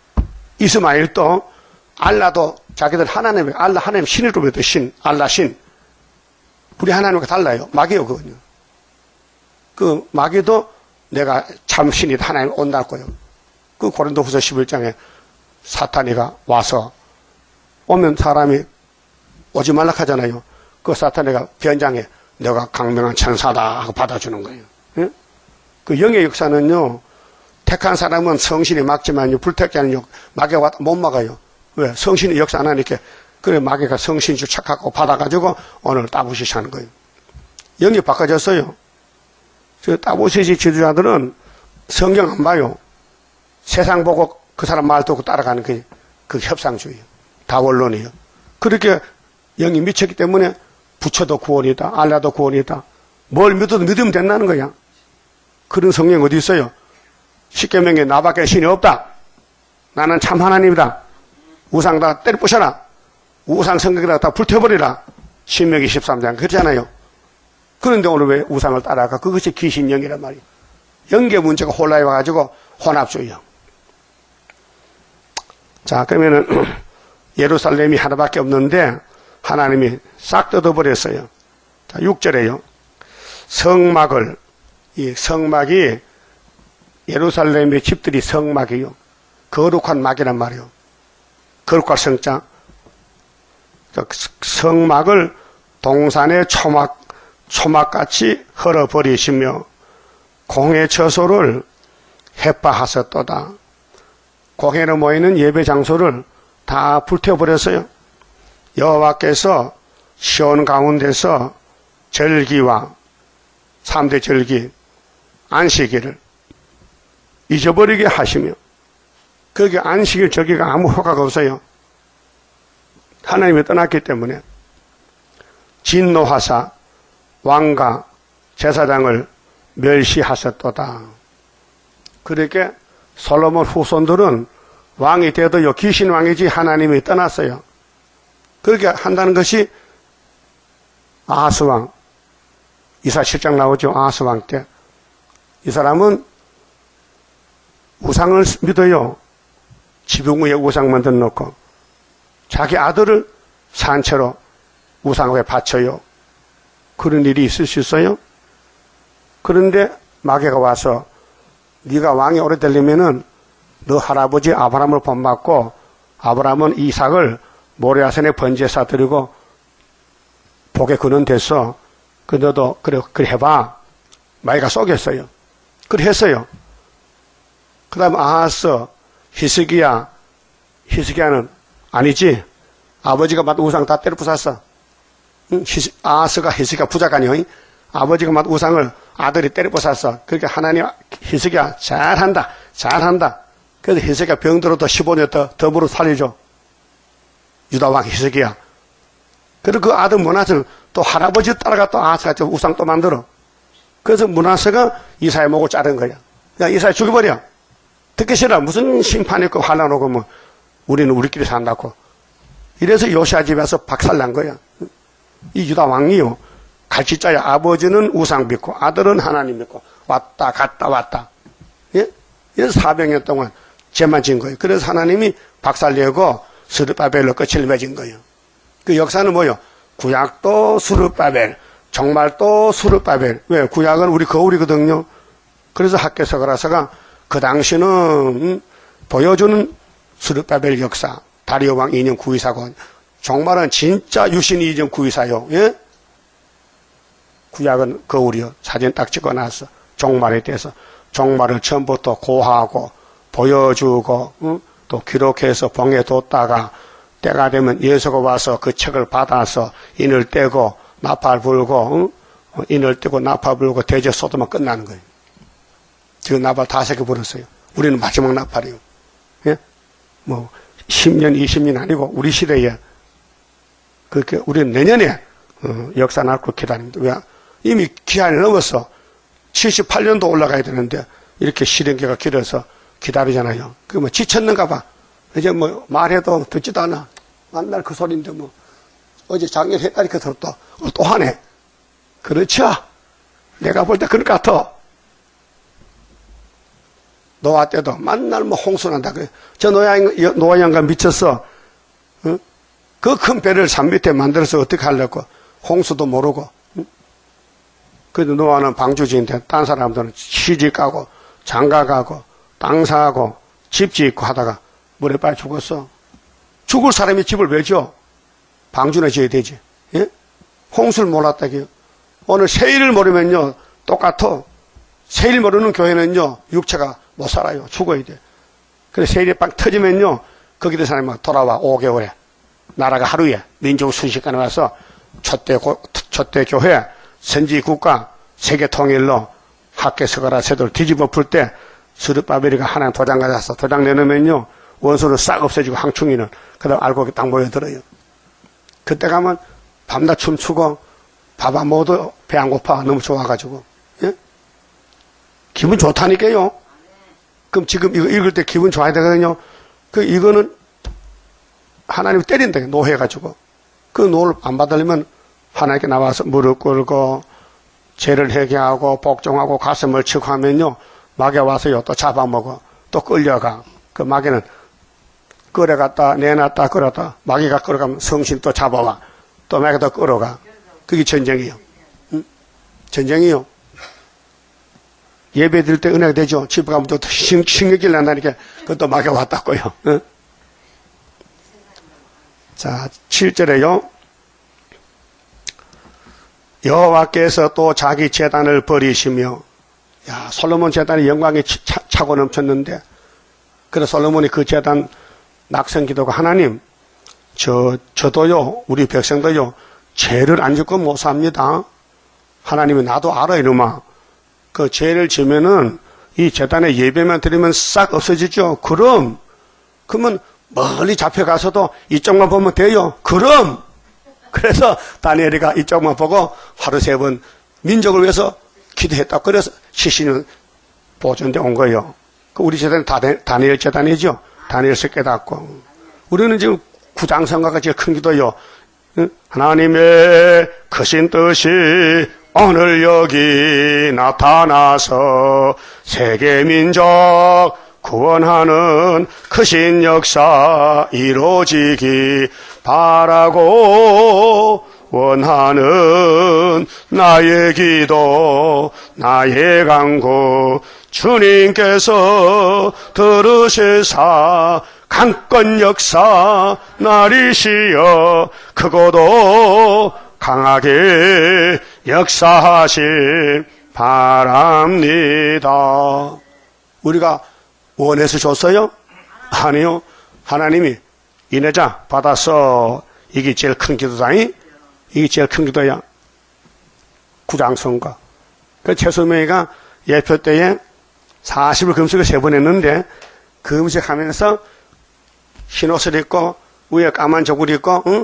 이스마일도 알라도 자기들 하나님 신이로 믿어 신, 알라 신. 우리 하나님과 달라요. 마귀요, 그거는요. 그 마귀도 내가 참 신이다. 하나님 온다고요. 그 고린도후서 11장에 사탄이가 와서 오면 사람이 오지 말라 하잖아요. 그 사탄이가 변장해 내가 강명한 천사다 하고 받아주는 거예요. 예? 그 영의 역사는요. 택한 사람은 성신이 막지만요. 불택지 않은 마귀가 와도 못 막아요. 왜? 성신이 역사 안 하니까. 그래 마귀가 성신 줄 착하고 받아가지고 오늘 따부시시 하는 거예요. 영이 바꿔졌어요. 저 따부시시 지도자들은 성경 안 봐요. 세상 보고 그 사람 말 듣고 따라가는 그 협상주의예요. 다원론이에요. 그렇게 영이 미쳤기 때문에 부처도 구원이다. 알라도 구원이다. 뭘 믿어도 믿으면 된다는 거야. 그런 성경 어디 있어요? 십계명에 나밖에 신이 없다. 나는 참 하나님이다. 우상 다 때려 부셔라. 우상 성경에다 다 불태워버리라. 신명기 13장 그렇잖아요. 그런데 오늘 왜 우상을 따라가? 그것이 귀신영이란 말이에요. 영계 문제가 혼란해 와가지고 혼합주의요. 자, 그러면은 예루살렘이 하나밖에 없는데 하나님이 싹 뜯어버렸어요. 자, 6절에요. 성막을, 이 성막이 예루살렘의 집들이 성막이요. 거룩한 막이란 말이요. 거룩한 성자. 성막을 동산의 초막같이 헐어버리시며 공의 처소를 해파하셨도다. 공회로 모이는 예배 장소를 다 불태워버렸어요. 여호와께서 시온 가운데서 절기와 3대 절기, 안식일을 잊어버리게 하시며 거기 안식일 절기가 아무 효과가 없어요. 하나님이 떠났기 때문에 진노하사 왕과 제사장을 멸시하셨도다. 그렇게 솔로몬 후손들은 왕이 돼도요, 귀신왕이지 하나님이 떠났어요. 그렇게 한다는 것이 아하스왕, 이사 7장 나오죠. 아하스왕 때. 이 사람은 우상을 믿어요. 지붕 위에 우상 만들어 놓고 자기 아들을 산채로 우상에 바쳐요. 그런 일이 있을 수 있어요? 그런데 마귀가 와서 네가 왕이 오래 되려면은 너 할아버지 아브라함을 본받고 아브라함은 이삭을 모레아산에 번제사 드리고 복의 근원 됐어. 그 너도 그래 해봐. 마귀가 속였어요. 그래 했어요. 그 다음 아하스, 히스기야는 아니지. 아버지가 만든 우상 다 때려 부쉈어. 아하스가 히스기야 부자간이요. 아버지가 만든 우상을 아들이 때려 부쉈어. 그러니까 하나님 히스기야 잘한다. 그래서 히스기야 병들어도 15년 더 물어 살리죠. 유다왕 히스기야. 그리고 그 아들 므낫세는 또 할아버지 따라가 또 아하스가 우상 또 만들어. 그래서 므낫세가 이사야 목을 자른 거야. 야, 이사야 죽여버려. 듣기 싫어. 무슨 심판 있고 환난 오고 뭐 우리는 우리끼리 산다고. 이래서 요시야 집에서 박살난 거야. 이 유다 왕이요. 갈치자야. 아버지는 우상 믿고 아들은 하나님 믿고 왔다 갔다 왔다. 예? 이래서 400년 동안 죄만 진 거예요. 그래서 하나님이 박살내고 스룹바벨로 끝을 맺은 거예요. 그 역사는 뭐요? 구약도 스룹바벨, 정말도 스룹바벨. 왜? 구약은 우리 거울이거든요. 그래서 학개서가라서가 그 당시는 보여주는 스룹바벨 역사, 다리오 왕 2년 924고, 정말은 진짜 유신 2년 924요. 예? 구약은 거울이요. 사진 딱 찍어놨어. 종말에 대해서. 종말을 처음부터 고하고, 보여주고, 또 기록해서 봉에 뒀다가, 때가 되면 예수가 와서 그 책을 받아서 인을 떼고, 나팔 불고, 인을 떼고, 나팔 불고, 대제 쏟으면 끝나는 거예요. 지금 나팔 5개 불었어요. 우리는 마지막 나팔이요. 예? 뭐, 10년, 20년 아니고, 우리 시대에, 그렇게, 우리는 내년에, 역사 낳고 기다립니다. 왜? 이미 기한이 넘었어. 78년도 올라가야 되는데, 이렇게 실행기가 길어서 기다리잖아요. 그 뭐, 지쳤는가 봐. 이제 뭐, 말해도 듣지도 않아. 만날 그 소리인데 뭐, 어제 작년 했다니까 들었다. 또 하네. 그렇죠? 내가 볼 때 그럴 것 같아. 노아 때도 만날 뭐 홍수난다. 저 노아 양반 미쳤어. 응? 그 큰 배를 산 밑에 만들어서 어떻게 하려고. 홍수도 모르고. 응? 그래도 노아는 방주지인데 딴 사람들은 시집 가고 장가 가고 땅 사고 집 짓고 하다가 물에 빠져 죽었어. 죽을 사람이 집을 왜 져? 방주나 지어야 되지. 예? 홍수를 몰랐다기요. 오늘 세일을 모르면요 똑같아. 세일 모르는 교회는요 육체가 못 살아요. 죽어야 돼. 그래서 세일이 빵 터지면요 거기에 사람이 막 돌아와 5개월에 나라가 하루에 민족 순식간에 와서 촛대 교회 선지 국가 세계 통일로 학개서가라 세도를 뒤집어 풀 때 스룹바벨이가 하나님 도장 가져서 도장 내놓으면요 원수는 싹 없애주고 항충이는 그다음 알고 딱 모여들어요. 그때 가면 밤낮 춤추고 밥 안 먹어도 배 안 고파. 너무 좋아가지고. 예? 기분 좋다니까요. 그럼 지금 이거 읽을 때 기분 좋아야 되거든요. 이거는 하나님이 때린다. 노해가지고. 그 노를 안 받으려면 하나님께 나와서 무릎 꿇고 죄를 회개하고 복종하고 가슴을 치고 하면요. 마귀가 와서요. 또 잡아먹어. 또 끌려가. 그 마귀는 끌어갔다 내놨다 끌었다. 마귀가 끌어가면 성신 또 잡아와. 또 마귀가 또 끌어가. 그게 전쟁이요. 응? 전쟁이요. 예배 드릴 때 은혜가 되죠. 집에 가면 또 신경질 난다니까 그것도 마귀가 왔다고요. 응? 자, 7절에요. 여호와께서 또 자기 제단을 버리시며, 야, 솔로몬 제단의 영광이 차고 넘쳤는데, 그래서 솔로몬이 그 제단 낙성 기도가 하나님, 저도요, 우리 백성도요, 죄를 안 짓고 못 삽니다. 하나님이 나도 알아, 이놈아. 그 죄를 지면은 이 제단에 예배만 드리면 싹 없어지죠. 그러면 멀리 잡혀가서도 이쪽만 보면 돼요. 그래서 다니엘이가 이쪽만 보고 하루 3번 민족을 위해서 기도했다. 그래서 시신은 보존돼 온 거예요. 우리 재단은 다니엘 재단이죠. 다니엘서 깨닫고. 우리는 지금 구장성가가 제일 큰 기도요. 하나님의 크신 뜻이 오늘 여기 나타나서 세계 민족 구원하는 크신 역사 이루어지기 바라고 원하는 나의 기도 나의 간구 주님께서 들으시사 강권 역사 나리시여 크고도 강하게 역사하실 바랍니다. 우리가 원해서 줬어요? 아니요. 하나님이 이내자 받아서 이게 제일 큰 기도다니? 이게 제일 큰 기도야. 구장성가. 그 최소명이가 예표 때에 40일 금식을 3번 했는데 금식하면서 흰 옷을 입고 위에 까만 저고리 입고 응?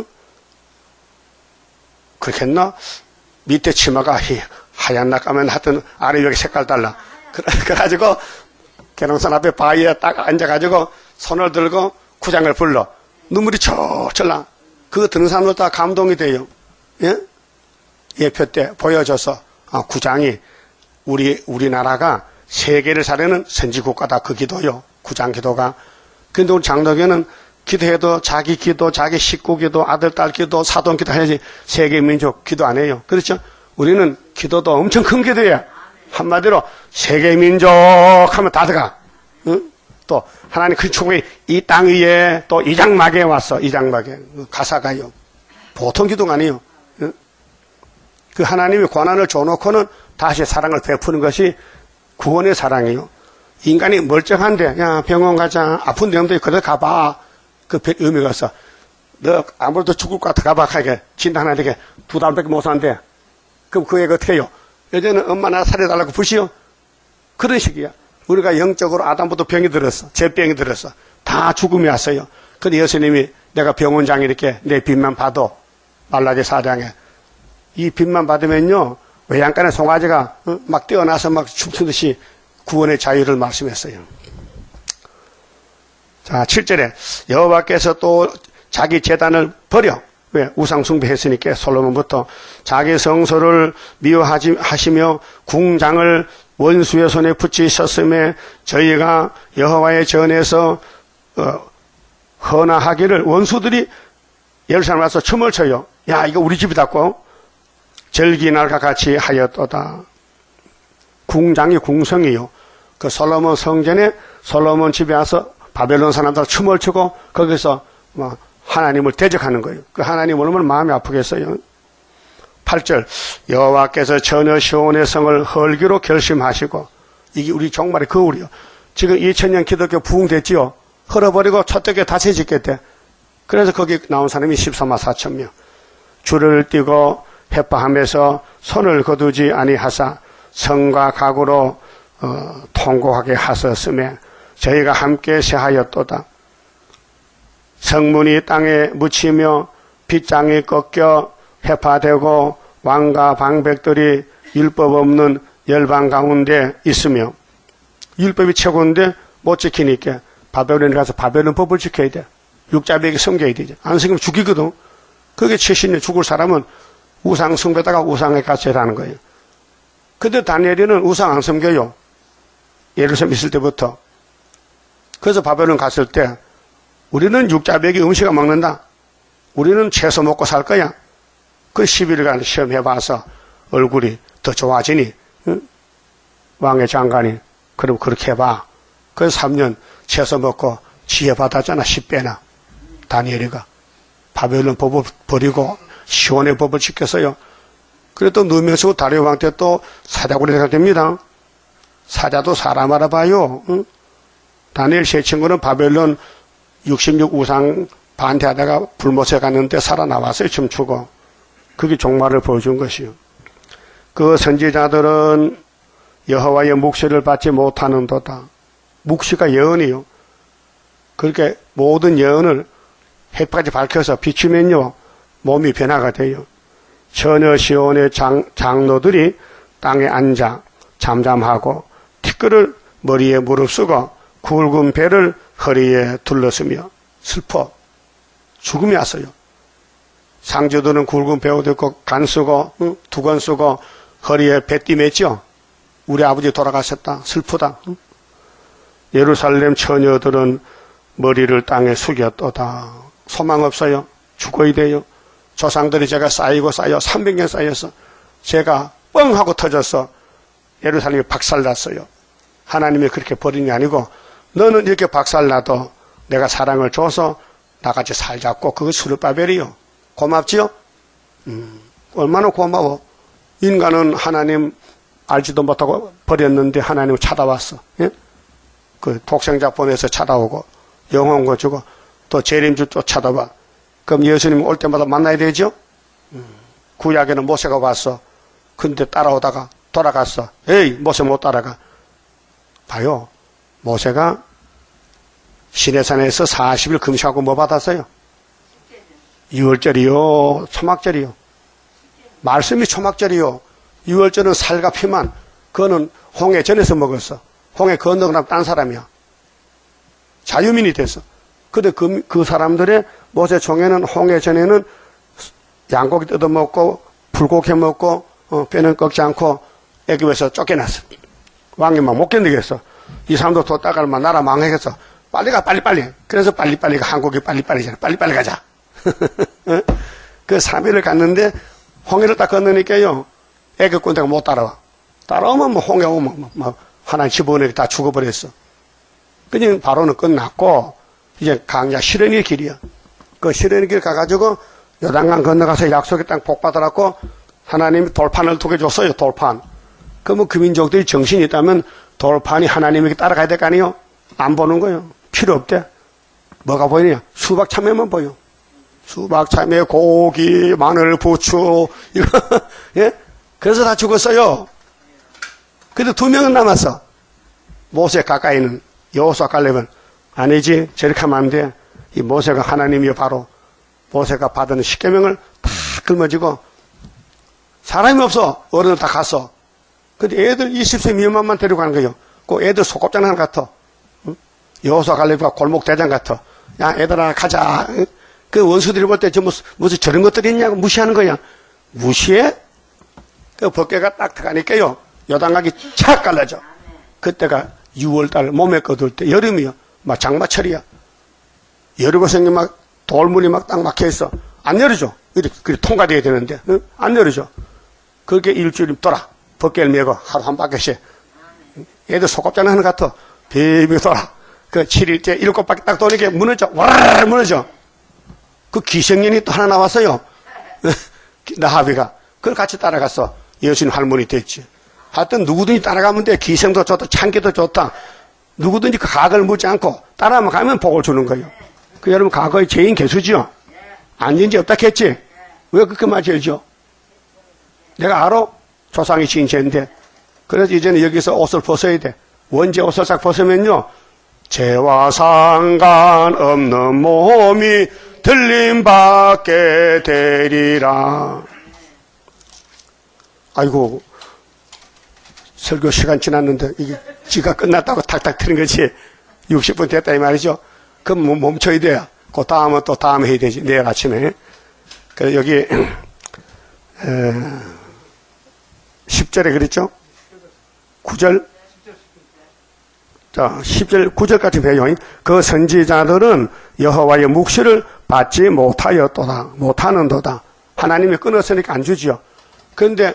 그렇겠나? 밑에 치마가 하얀 까만 하여튼 아래 여기 색깔 달라. 그래가지고 계룡산 앞에 바위에 딱 앉아가지고 손을 들고 구장을 불러. 눈물이 철철 나. 그거 듣는 사람들 다 감동이 돼요. 예? 예표 때 보여줘서 구장이 우리나라가 세계를 살리는 선지국가다. 그 기도요. 구장 기도가. 근데 우리 장로교는 기도해도 자기 기도, 자기 식구 기도, 아들, 딸 기도, 사돈 기도 해야지 세계 민족 기도 안 해요. 그렇죠? 우리는 기도도 엄청 큰 기도예요. 한마디로 세계 민족 하면 다 들어가. 응? 또 하나님 그 축복이 이 땅 위에 또 이장막에 왔어. 이장막에. 가사가요. 보통 기도가 아니에요. 응? 그 하나님이 고난을 줘놓고는 다시 사랑을 베푸는 것이 구원의 사랑이에요. 인간이 멀쩡한데 야 병원 가자. 아픈 데인데 그래 가봐. 그 의미가 있어. 너 아무래도 죽을 것 같아 가봐. 하게 진단하게 2달밖에 못 산대. 그럼 그 애가 어떻게 해요? 여자는 엄마 나 살려달라고 부시요? 그런 식이야. 우리가 영적으로 아담부터 병이 들었어. 제병이 들었어. 다 죽음이 왔어요. 근데 예수님이 내가 병원장이 이렇게 내 빚만 봐도 말라기 4장에 이 빚만 받으면요 외양간에 송아지가 막 뛰어나서 막 춤추듯이 구원의 자유를 말씀했어요. 자 7절에 여호와께서 또 자기 제단을 버려. 왜? 우상 숭배했으니까 솔로몬부터 자기 성소를 미워하시며 궁장을 원수의 손에 붙이셨음에 저희가 여호와의 전에서 헌화하기를 원수들이 예루살렘 와서 춤을 춰요. 야 이거 우리 집이다고 절기날과 같이 하였도다. 궁장이 궁성이요. 그 솔로몬 성전에 솔로몬 집에 와서 바벨론 사람들 춤을 추고 거기서 하나님을 대적하는 거예요. 그 하나님 얼마나 마음이 아프겠어요. 8절 여호와께서 전혀 시온의 성을 헐기로 결심하시고 이게 우리 종말의 거울이요. 지금 2000년 기독교 부흥됐지요. 헐어버리고 첫되게 다시 짓겠대. 그래서 거기 나온 사람이 14만 4천 명. 줄을 띄고 회파하면서 손을 거두지 아니하사 성과 각으로 통곡하게 하셨음에 저희가 함께 세하였도다. 성문이 땅에 묻히며 빗장이 꺾여 회파되고 왕과 방백들이 율법 없는 열방 가운데 있으며 율법이 최고인데 못 지키니까 바벨론에 가서 바벨론 법을 지켜야 돼. 육자백이 섬겨야 되죠. 안 섬기면 죽이거든. 그게 70년 죽을 사람은 우상 숭배다가 우상에 가서 하는 거예요. 근데 다니엘이는 우상 안 섬겨요. 예루살렘 있을 때부터. 그래서 바벨론 갔을 때 우리는 육자백이 음식을 먹는다. 우리는 채소 먹고 살 거야. 그 11일간 시험해봐서 얼굴이 더 좋아지니 응? 왕의 장관이 그럼 그렇게 해봐. 그래서 3년 채소 먹고 지혜 받았잖아. 10배나. 다니엘이가 바벨론 법을 버리고 시온의 법을 지켰어요. 그래도 누명쓰고 다리오 왕 때 또 사자굴이 생각됩니다. 사자도 사람 알아봐요. 응? 다니엘 세 친구는 바벨론 66 우상 반대하다가 불못에 갔는데 살아나왔어요. 춤추고. 그게 종말을 보여준 것이요. 그 선지자들은 여호와의 묵시를 받지 못하는도다. 묵시가 예언이요. 그렇게 모든 예언을 햇볕이 밝혀서 비추면요 몸이 변화가 돼요. 처녀 시온의 장로들이 땅에 앉아 잠잠하고 티끌을 머리에 무릅쓰고 굵은 배를 허리에 둘렀으며 슬퍼 죽음이 왔어요. 상주들은 굵은 배옷 입고 간 쓰고 두건 쓰고 허리에 배띠 맸죠. 우리 아버지 돌아가셨다. 슬프다. 예루살렘 처녀들은 머리를 땅에 숙였도다. 소망 없어요. 죽어야 돼요. 조상들이 제가 쌓이고 쌓여 300년 쌓여서 제가 뻥 하고 터져서 예루살렘이 박살났어요. 하나님이 그렇게 버린 게 아니고 너는 이렇게 박살나도 내가 사랑을 줘서 나같이 살자고 그거 스룹바벨이요. 고맙지요? 얼마나 고마워. 인간은 하나님 알지도 못하고 버렸는데 하나님을 찾아왔어. 예? 그 독생자 보내서 찾아오고 영혼 거 주고 또 재림주 쫓아다봐. 그럼 예수님 올 때마다 만나야 되죠? 구약에는 모세가 왔어. 근데 따라오다가 돌아갔어. 에이, 모세 못 따라가. 봐요. 모세가 시내산에서 40일 금식하고 뭐 받았어요? 유월절이요, 초막절이요. 말씀이 초막절이요. 유월절은 살과 피만. 그거는 홍해 전에서 먹었어. 홍해 건너고 나면 딴 사람이야. 자유민이 됐어. 근데 그 사람들의 모세 종에는 홍해 전에는 양고기 뜯어먹고 불고기 먹고 뼈는 꺾지 않고 애굽에서 쫓겨났어. 왕이 막 못 견디겠어. 이 사람도 더 따가면 나라 망하겠어. 빨리 가, 빨리빨리. 그래서 빨리빨리 가. 한국이 빨리빨리잖아. 빨리빨리 가자. 그 3일을 갔는데 홍해를 딱 건너니까요. 애굽 군대가 못 따라와. 따라오면 뭐 홍해 오면 막 하나님 집어넣게 다 죽어버렸어. 그냥 바로는 끝났고 이제 강야 시련의 길이야. 그 시련의 길 가가지고 요단강 건너가서 약속의 땅 복 받아갖고 하나님이 돌판을 두게 줬어요. 돌판. 그러면 그 민족들이 정신이 있다면 돌판이 하나님에게 따라가야 될 거 아니에요? 안 보는 거예요. 필요 없대. 뭐가 보이냐? 수박 참외만 보여. 수박 참외 고기 마늘 부추 이거 예? 그래서 다 죽었어요. 근데 2명은 남았어. 모세 가까이는 여호수아 갈렙은 아니지 저렇게 하면 안 돼. 이 모세가 하나님이요 바로 모세가 받은 십계명을 다 짊어지고 사람이 없어. 어른들 다 갔어. 근데 애들 20세 미만만 데리고 가는 거예요. 그 애들 소꿉장 같아. 여호수아 갈렙과 골목 대장 같아. 야 애들아 가자. 그 원수들이 볼 때 무슨 저런 것들이 있냐고 무시하는 거야. 무시해? 그 벗개가 딱 들어가니까요. 요단강이 착 갈라져. 그때가 6월달 몸에 거둘 때 여름이요. 막 장마철이야. 여리고 생긴 막 돌문이 막 딱 막혀있어. 안 열어줘. 이렇게 통과돼야 되는데 응? 안 열어줘. 그렇게 일주일 돌아. 벗개를 메고 하루 한 바퀴씩. 애들 소꿉장 하는 것 같아. 비비 돌아. 그 7일째 7바퀴 딱 도니까 무너져. 와르르 무너져. 그 기생년이 또 하나 나왔어요. 나하비가. 그걸 같이 따라갔어. 예수님 할머니 됐지. 하여튼 누구든지 따라가면 돼. 기생도 좋다. 참기도 좋다. 누구든지 그 과거를 묻지 않고 따라가면 가면 복을 주는 거예요. 그 여러분 과거의 죄인 개수지요? 앉은 지 없다 했지? 왜 그렇게 맞아야죠? 내가 알아? 조상이 지은 죄인데. 그래서 이제는 여기서 옷을 벗어야 돼. 원죄 옷을 싹 벗으면요. 죄와 상관없는 몸이 들림받게 되리라. 아이고 설교 시간 지났는데 이게 지가 끝났다고 탁탁 트는 거지. 60분 됐다 이 말이죠. 그럼 멈춰야 돼요. 그 다음은 또 다음에 해야 되지. 내일 아침에. 그래서 여기 10절에 그랬죠? 9절. 자, 10절, 9절까지 배워요. 그 선지자들은 여호와의 묵시를 받지 못하였도다. 못하는도다. 하나님이 끊었으니까 안 주지요. 그런데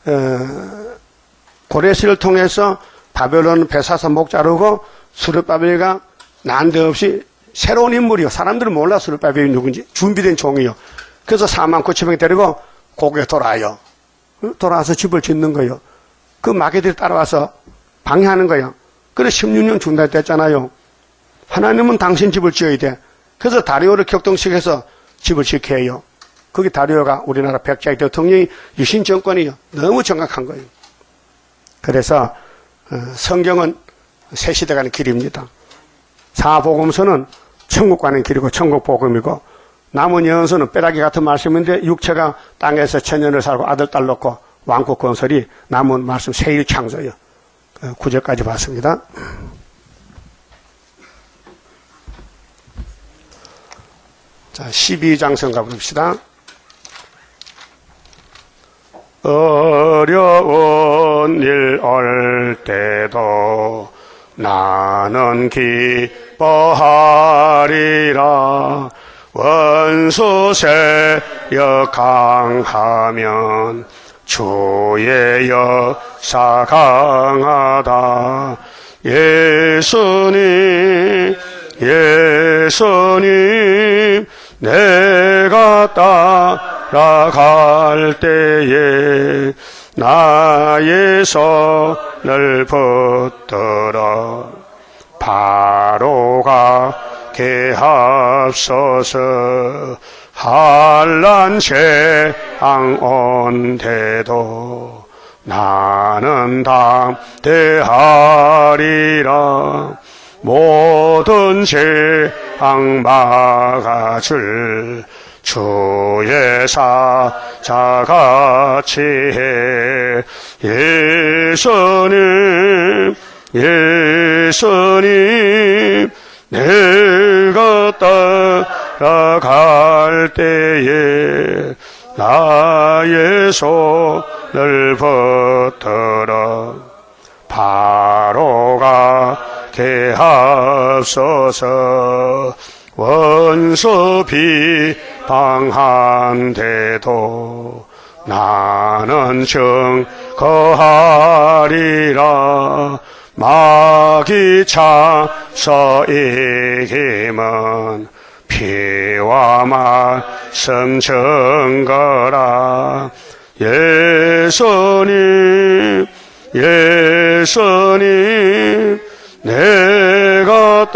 고레시를 통해서 바벨론 베사서 목 자르고 스룹바벨가 난데없이 새로운 인물이요. 사람들은 몰라 스룹바벨이 누군지. 준비된 종이요. 그래서 49,000명 데리고 고국에 돌아와요. 돌아와서 집을 짓는 거예요. 그 마귀들이 따라와서 방해하는 거예요. 그래서 16년 중단됐잖아요. 하나님은 당신 집을 지어야 돼. 그래서 다리오를 격동시켜서 집을 지켜야 해요. 그게 다리오가 우리나라 백작 대통령이 유신 정권이요. 너무 정확한 거예요. 그래서 성경은 새 시대 가는 길입니다. 사복음서는 천국 가는 길이고 천국 복음이고 남은 예언서는 빼라기 같은 말씀인데 육체가 땅에서 천년을 살고 아들 딸 놓고 왕국 건설이 남은 말씀 세일 창조예요. 9절까지 봤습니다. 자, 12장성 가봅시다. 어려운 일 올 때도 나는 기뻐하리라. 원수 세력 강하면 주의 역사 강하다. 예수님 내가 따라갈 때에 나의 손을 붙들어 바로가 개합소서. 한란 재앙 온데도 나는 담대하리라. 모든 재앙 막아줄 주의 사자같이 해. 예수님 내가 따라갈 때에 나의 손을 붙들어 바로가 개합소서. 원수 비방한데도 나는 증거하리라. 마귀 차서 이김은 피와 말씀 증거라. 예수님 내가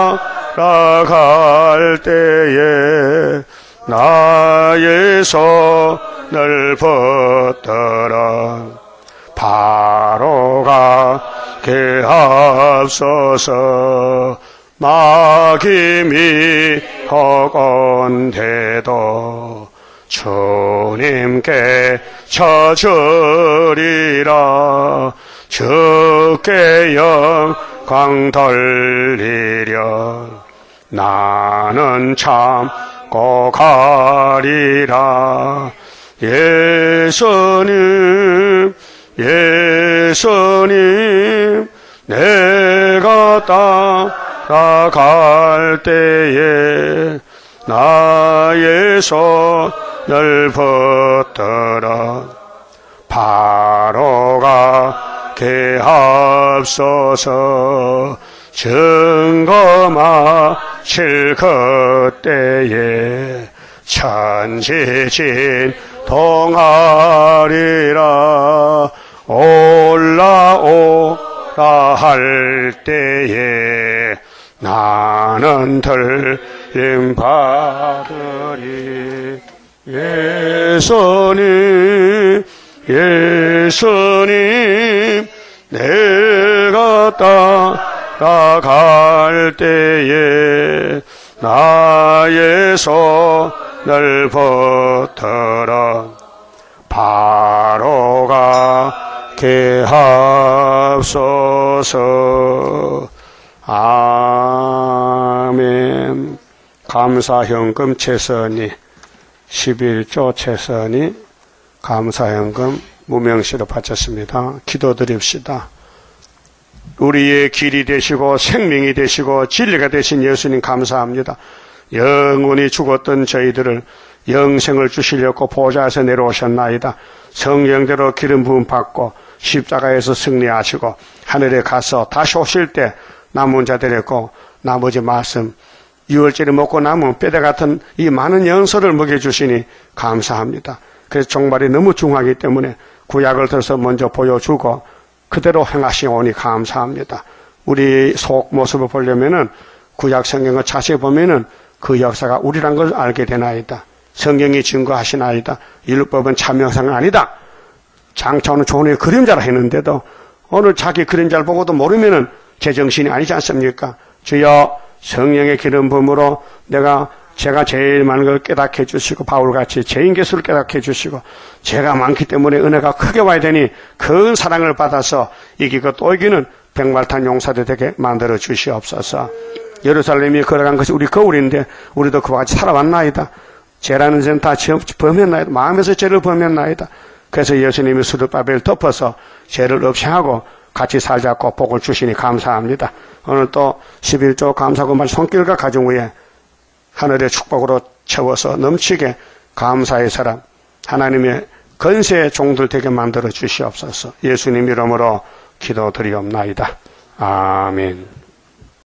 따라갈 때에 나의 손을 붙들어 바로가 개합소서. 마귀 미혹온데도 주님께 쳐주리라. 주께 영광 돌리려 나는 참고 가리라. 예수님 내가 따라갈 때에 나의 손을 붙들어 바로가 개합소서. 증거 마칠 그때에 천지진 동하리라. 올라오라 할 때에 나는 들림 받으리. 예수님 내가 따라갈 때에 나의 손을 붙들어 바로가 개합소서. 아멘. 감사현금 최선이 11조 최선이 감사현금 무명시로 바쳤습니다. 기도드립시다. 우리의 길이 되시고 생명이 되시고 진리가 되신 예수님 감사합니다. 영원히 죽었던 저희들을 영생을 주시려고 보좌에서 내려오셨나이다. 성령대로 기름 부음 받고 십자가에서 승리하시고 하늘에 가서 다시 오실 때 남은 자들에게 나머지 말씀 유월절에 먹고 남은 뼈대 같은 이 많은 영서를 먹여주시니 감사합니다. 그래서 종말이 너무 중하기 때문에 구약을 들어서 먼저 보여주고 그대로 행하시오니 감사합니다. 우리 속 모습을 보려면은 구약 성경을 자세히 보면은 그 역사가 우리란 걸 알게 되나이다. 성경이 증거하시나이다. 율법은 참여상은 아니다. 장차오는 조언의 그림자라 했는데도 오늘 자기 그림자를 보고도 모르면은 제정신이 아니지 않습니까? 주여 성령의 기름 부음으로 제가 제일 많은 걸 깨닫게 해주시고 바울같이 죄인 개수를 깨닫게 해주시고 죄가 많기 때문에 은혜가 크게 와야 되니 큰 사랑을 받아서 이기고 또 이기는 백말탄 용사들 되게 만들어 주시옵소서. 예루살렘이 걸어간 것이 우리 거울인데 우리도 그와 같이 살아왔나이다. 죄라는 죄는 다 범했나이다. 마음에서 죄를 범했나이다. 그래서 예수님이 스룹바벨을 덮어서 죄를 없이 하고 같이 살자고 복을 주시니 감사합니다. 오늘 또 11조 감사금을 손길과 가정 위에 하늘의 축복으로 채워서 넘치게 감사의 사람 하나님의 건세의 종들 되게 만들어 주시옵소서. 예수님 이름으로 기도드리옵나이다. 아멘.